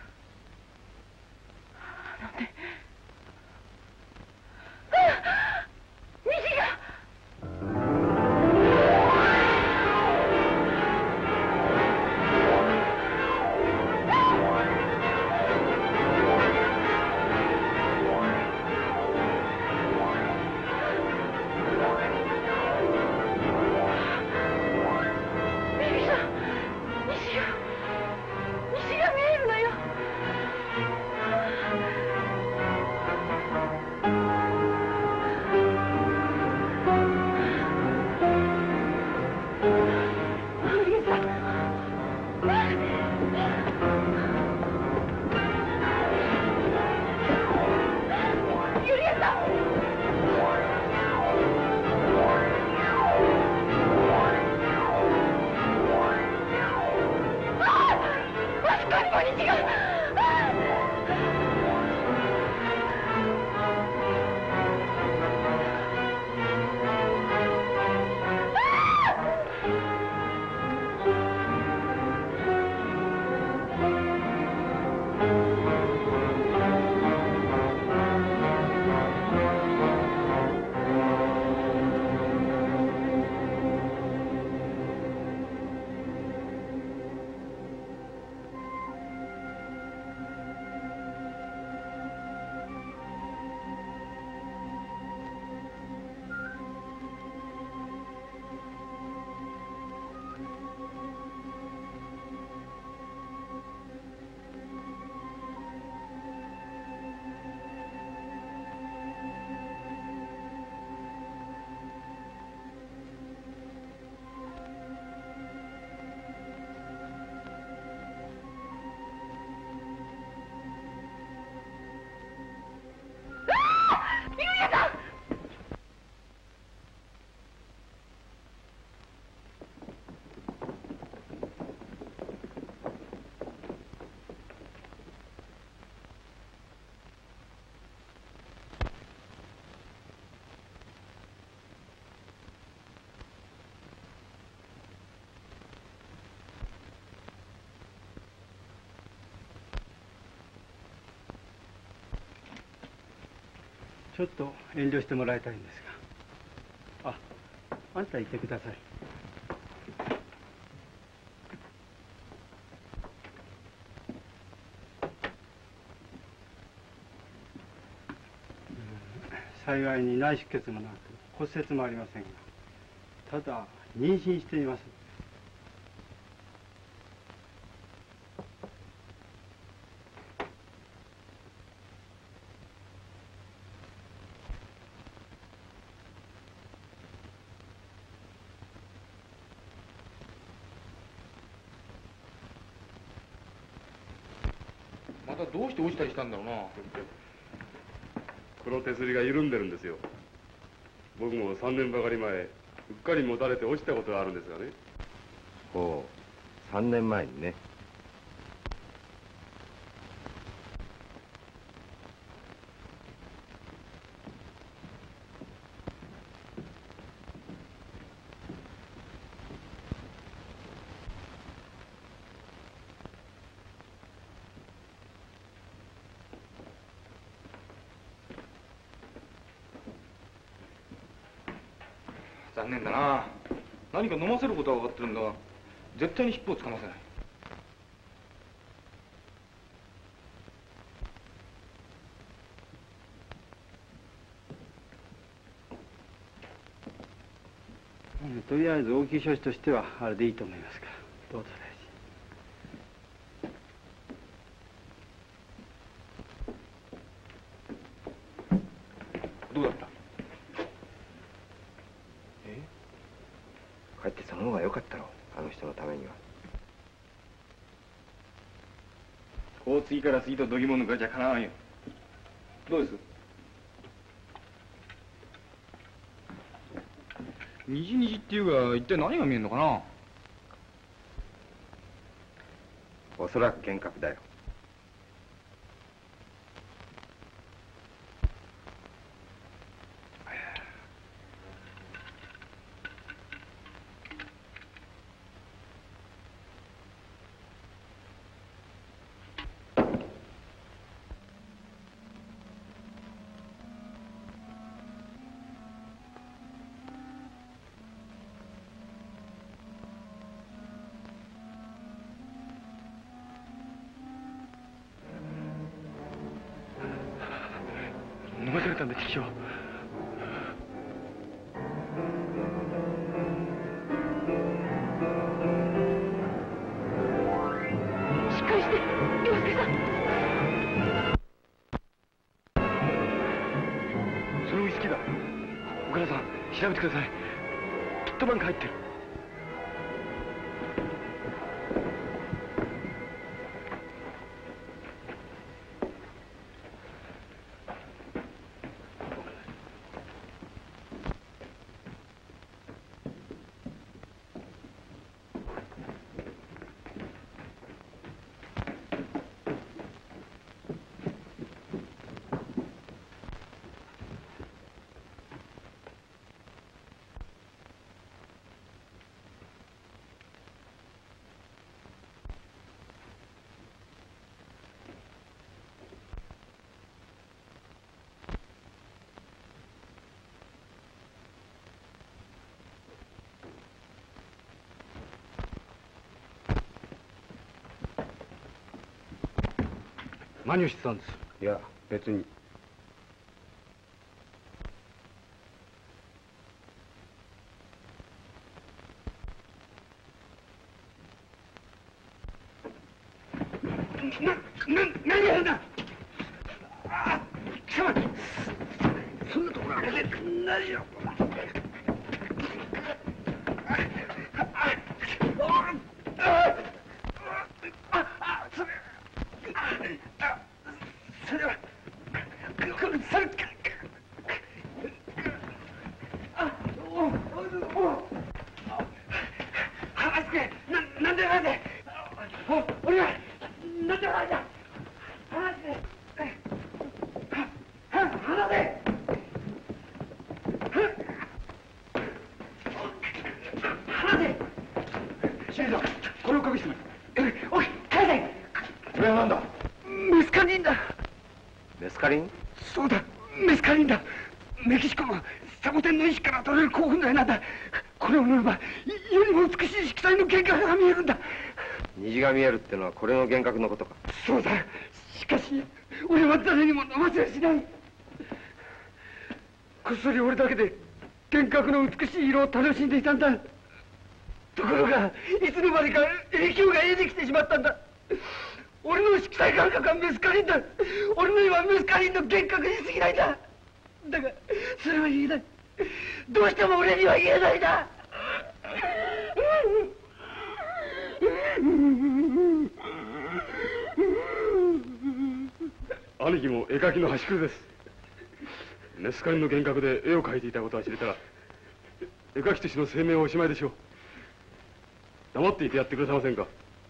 虹が！ ちょっと遠慮してもらいたいんですが。あんた行ってください。幸いに内出血もなく骨折もありませんが、ただ妊娠しています。 またどうして落ちたりしたんだろうな。 この手すりが緩んでるんですよ。僕も3年ばかり前、うっかり持たれて落ちたことがあるんですがね。 ほう、3年前にね。 残念だな。何か飲ませることは分かってるんだが、絶対に尻尾をつかませない。 とりあえず応急処置としてはあれでいいと思いますから。どうぞ大臣。 どうだった？ 帰ってその方が良かったろう、あの人のためには。 こう次から次と度肝抜かれちゃかなわんよ。どうです？虹虹っていうが一体何が見えんのかな。 おそらく幻覚だよ。 飲まされたんだ、敵将。 しっかりして、洋介さん。 そのウイスキーだ。岡田さん、調べてください。きっとなんか入ってる。何をしてたんです？ いや、別に。何やるんだ！貴様！そんなところ開けて何よ！それは話してなんでなんでお願いなんでなんだ話して話せ話せ清水さんこれを隠してますおい返せこれは何だ？ メスカリンだメスカリン？ そうだメスカリンだ。メキシコのサボテンの石から取れる興奮剤なんだ。これを塗れば世にも美しい色彩の幻覚が見えるんだ。 虹が見えるってのはこれの幻覚のことか。 そうだ。しかし俺は誰にも飲ませやしない。こっそり俺だけで幻覚の美しい色を楽しんでいたんだ。ところがいつの間にか影響が得てきてしまったんだ。俺の色彩感覚はメスカリンだ。俺の今メスカリンの幻覚に過ぎないんだ。だがそれは言えない。どうしても俺には言えないんだ。 兄貴も絵描きの端くれです。メスカリンの幻覚で絵を描いていたことは知れたら絵描きとしての生命はおしまいでしょう。黙っていてやってくださいませんか。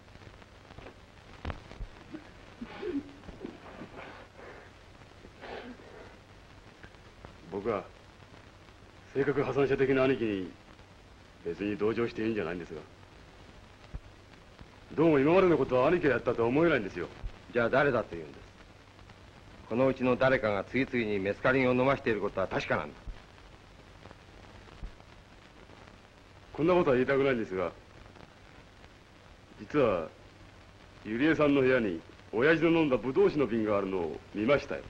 僕は性格破産者的な兄貴に別に同情していいんじゃないんですが、どうも今までのことは兄貴がやったとは思えないんですよ。 じゃあ誰だと言うんです。このうちの誰かが次々にメスカリンを飲ましていることは確かなんだ。 こんなことは言いたくないんですが、実はゆりえさんの部屋に親父の飲んだブドウ酒の瓶があるのを見ましたよ。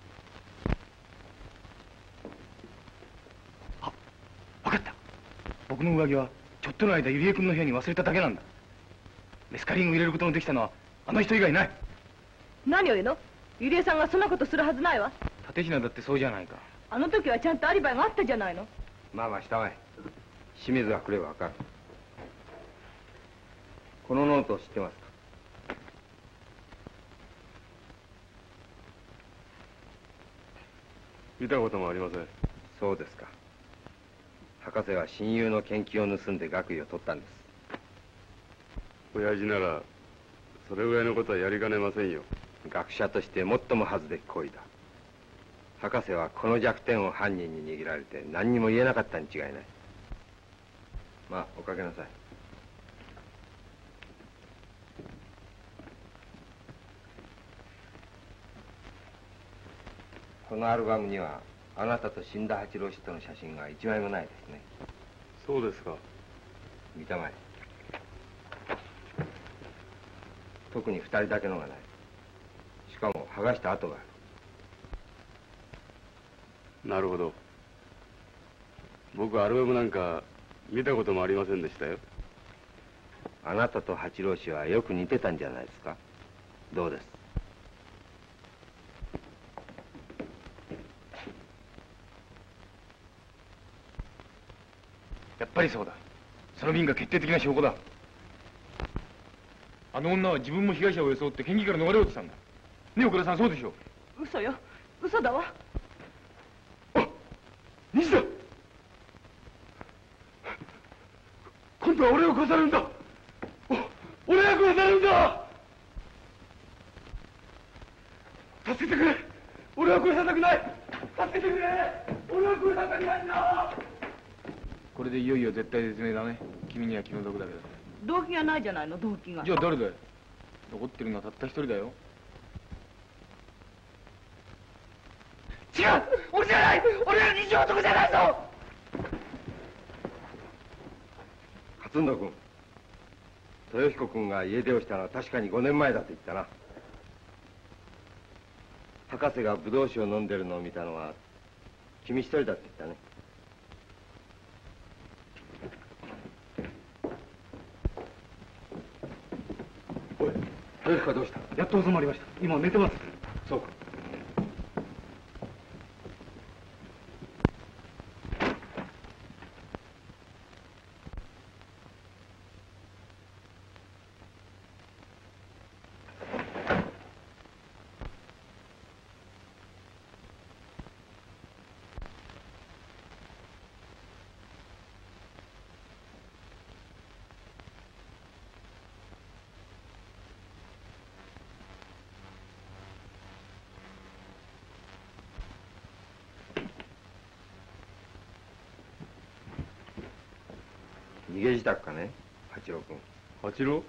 あ、分かった。僕の上着はちょっとの間ゆりえ君の部屋に忘れただけなんだ。メスカリンを入れることのできたのはあの人以外ない。 何を言うの？ゆりえさんがそんなことするはずないわ。 立品だってそうじゃないか。 あの時はちゃんとアリバイがあったじゃないの。 まあまあしたまえ。清水が来れば分かる。このノートを知ってますか？ 見たこともありません。 そうですか。博士は親友の研究を盗んで学位を取ったんです。 親父ならそれぐらいのことはやりかねませんよ。 学者として最も恥ずべき行為だ。博士はこの弱点を犯人に握られて何にも言えなかったに違いない。まあおかけなさい。このアルバムにはあなたと死んだ八郎氏との写真が一枚もないですね。 そうですか。 見たまえ。特に2人だけのがない。しかも剥がした跡がある。 なるほど。僕アルバムなんか見たこともありませんでしたよ。 あなたと八郎氏はよく似てたんじゃないですか。どうです？ やっぱりそうだ。その瓶が決定的な証拠だ。あの女は自分も被害者を装って嫌疑から逃れようとしたんだ。ねえ岡田さん、そうでしょう。 嘘よ。嘘だわ。 あ、西田。今度は俺を殺されるんだ。俺が殺されるんだ。助けてくれ。俺は殺さなくない。助けてくれ。俺は殺さなくないんだ。 これでいよいよ絶対絶命だね。君には気の毒だけど。 動機がないじゃないの、動機が。 じゃあ誰だよ。残ってるのはたった一人だよ。 違う。俺じゃない。俺は二条男じゃないぞ。 勝野君、豊彦君が家出をしたのは確かに5年前だと言ったな。博士がブドウ酒を飲んでるのを見たのは君一人だって言ったね。 おい、豊彦はどうした？やっと収まりました。今寝てます。そうか。 逃げ自宅かね、八郎君。 八郎？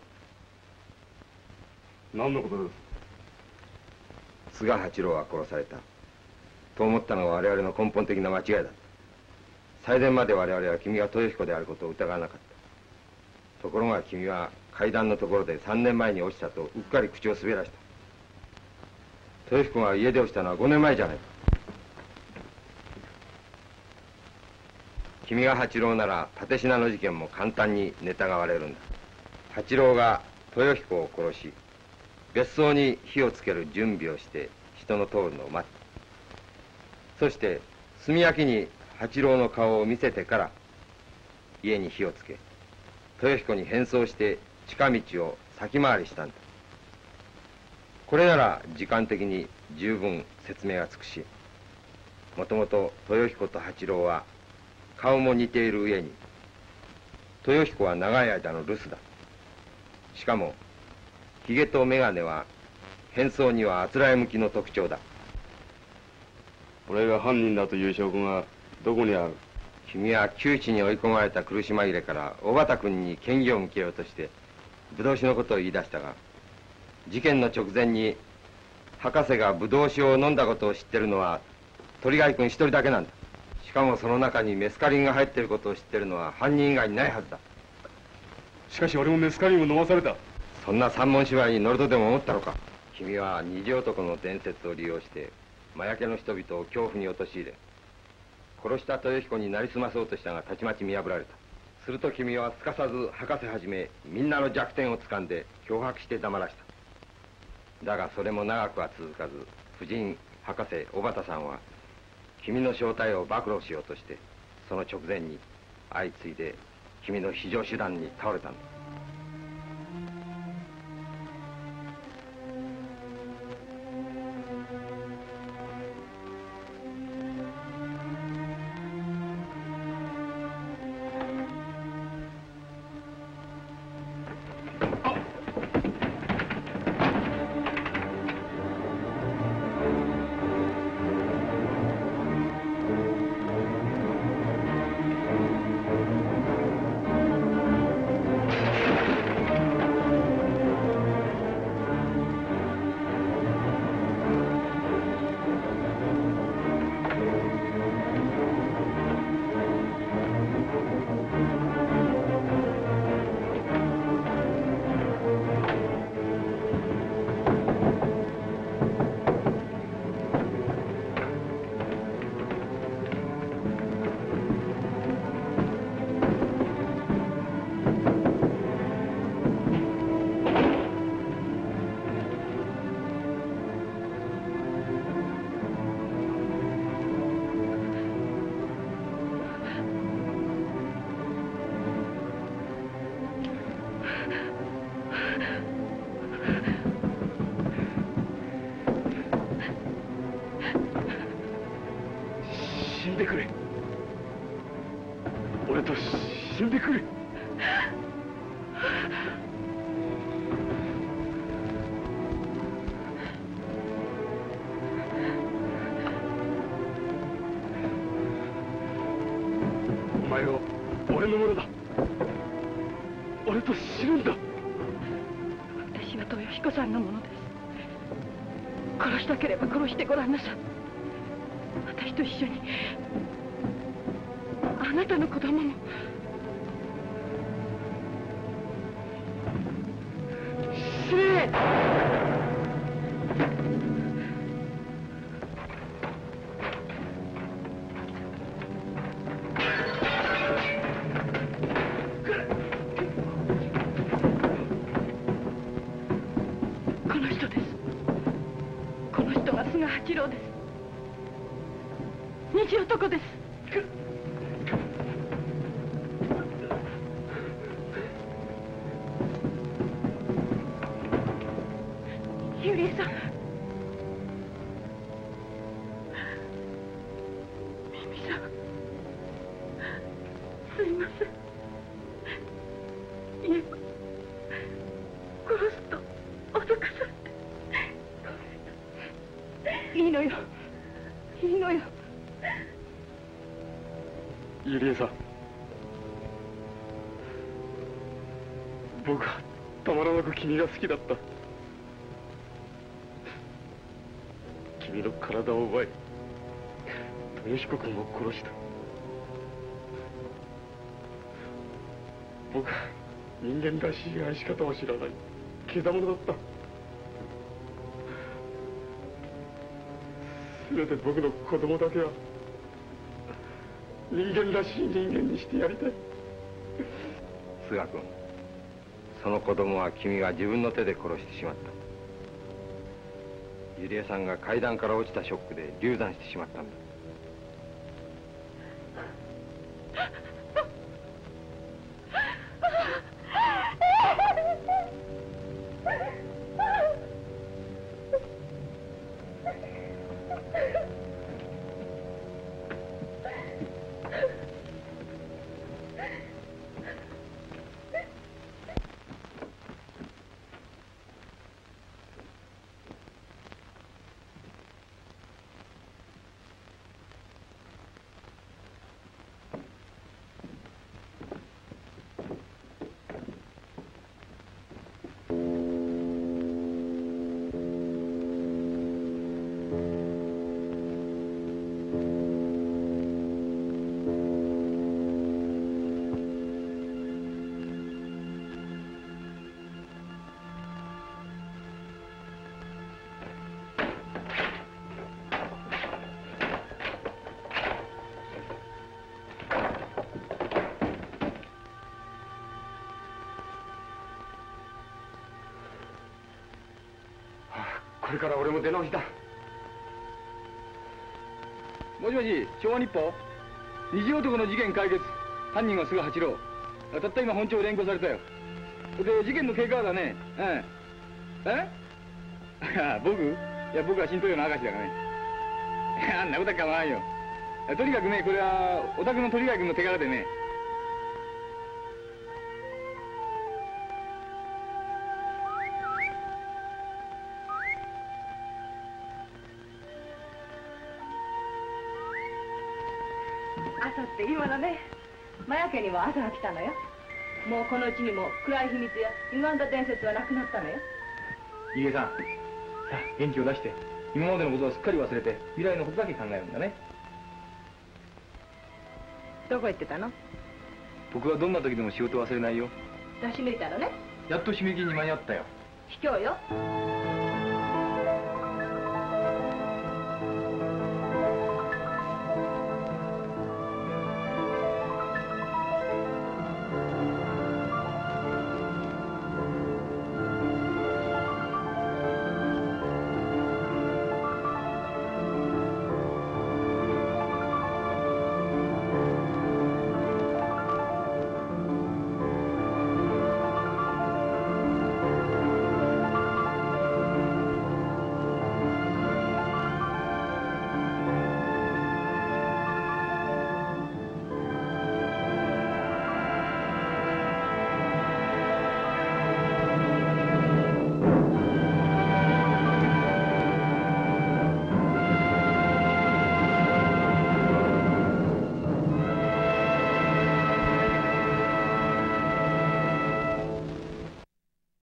何のことです？ 菅八郎は殺された。 と思ったのが我々の根本的な間違いだった。最前まで我々は君が豊彦であることを疑わなかった。ところが君は階段のところで3年前に落ちたとうっかり口を滑らした。豊彦が家出をしたのは5年前じゃないか。君が八郎なら立品の事件も簡単にネタが割れるんだ。八郎が豊彦を殺し別荘に火をつける準備をして人の通るのを待った。そして炭焼きに八郎の顔を見せてから家に火をつけ豊彦に変装して近道を先回りしたんだ。これなら時間的に十分説明がつくし、もともと豊彦と八郎は顔も似ている上に豊彦は長い間の留守だ。しかもひげと眼鏡は変装にはあつらえ向きの特徴だ。 俺が犯人だという証拠がどこにある？ 君は窮地に追い込まれた苦し紛れから小畑君に嫌疑を向けようとしてぶどう酒のことを言い出したが、事件の直前に博士がぶどう酒を飲んだことを知ってるのは鳥貝君一人だけなんだ。しかもその中にメスカリンが入っていることを知ってるのは犯人以外にないはずだ。 しかし俺もメスカリンを飲まされた。 そんな三文芝居に乗るとでも思ったのか。君は虹男の伝説を利用して魔焼けの人々を恐怖に陥れ殺した豊彦になりすまそうとしたがたちまち見破られた。すると君はすかさず博士はじめみんなの弱点をつかんで脅迫して黙らした。だがそれも長くは続かず、夫人博士小畑さんは君の正体を暴露しようとしてその直前に相次いで君の非常手段に倒れたんだ。 死んでくれ。俺と死んでくれ。お前は俺のものだ。俺と死ぬんだ。 私は豊彦さんのものです。殺したければ殺してごらんなさい。私と一緒にあなたの子供も。死ね！この人です。この人が菅八郎です。虹男です。ゆりえさん、ミミさん、すいません。いえ、殺すと脅かされて。いいのよ、いいのよ。 ゆりえさん、僕はたまらなく君が好きだった。君の体を奪いよしこ君を殺した。僕は人間らしい愛し方を知らないけだものだった。せめて僕の子供だけは人間らしい人間にしてやりたい。 須賀君、その子供は君が自分の手で殺してしまった。ゆりえさんが階段から落ちたショックで流産してしまったんだ。 これから俺も出直しだ。もしもし、昭和日報。二次男の事件解決。犯人は菅八郎。たった今本庁連行されたよ。で、事件の経過はだね、僕？いや、僕は新東洋の明石だがね。あんなことは構わんよ。とにかくね、これはお宅の鳥貝君の手柄でね。 朝って今のね、マヤ家にも朝が来たのよ。もうこのうちにも暗い秘密や歪んだ伝説はなくなったのよ。 ゆりえさん、さあ元気を出して今までのことはすっかり忘れて未来のことだけ考えるんだね。 どこ行ってたの？ 僕はどんな時でも仕事忘れないよ。 出し抜いたのね。 やっと締め切りに間に合ったよ。 卑怯よ。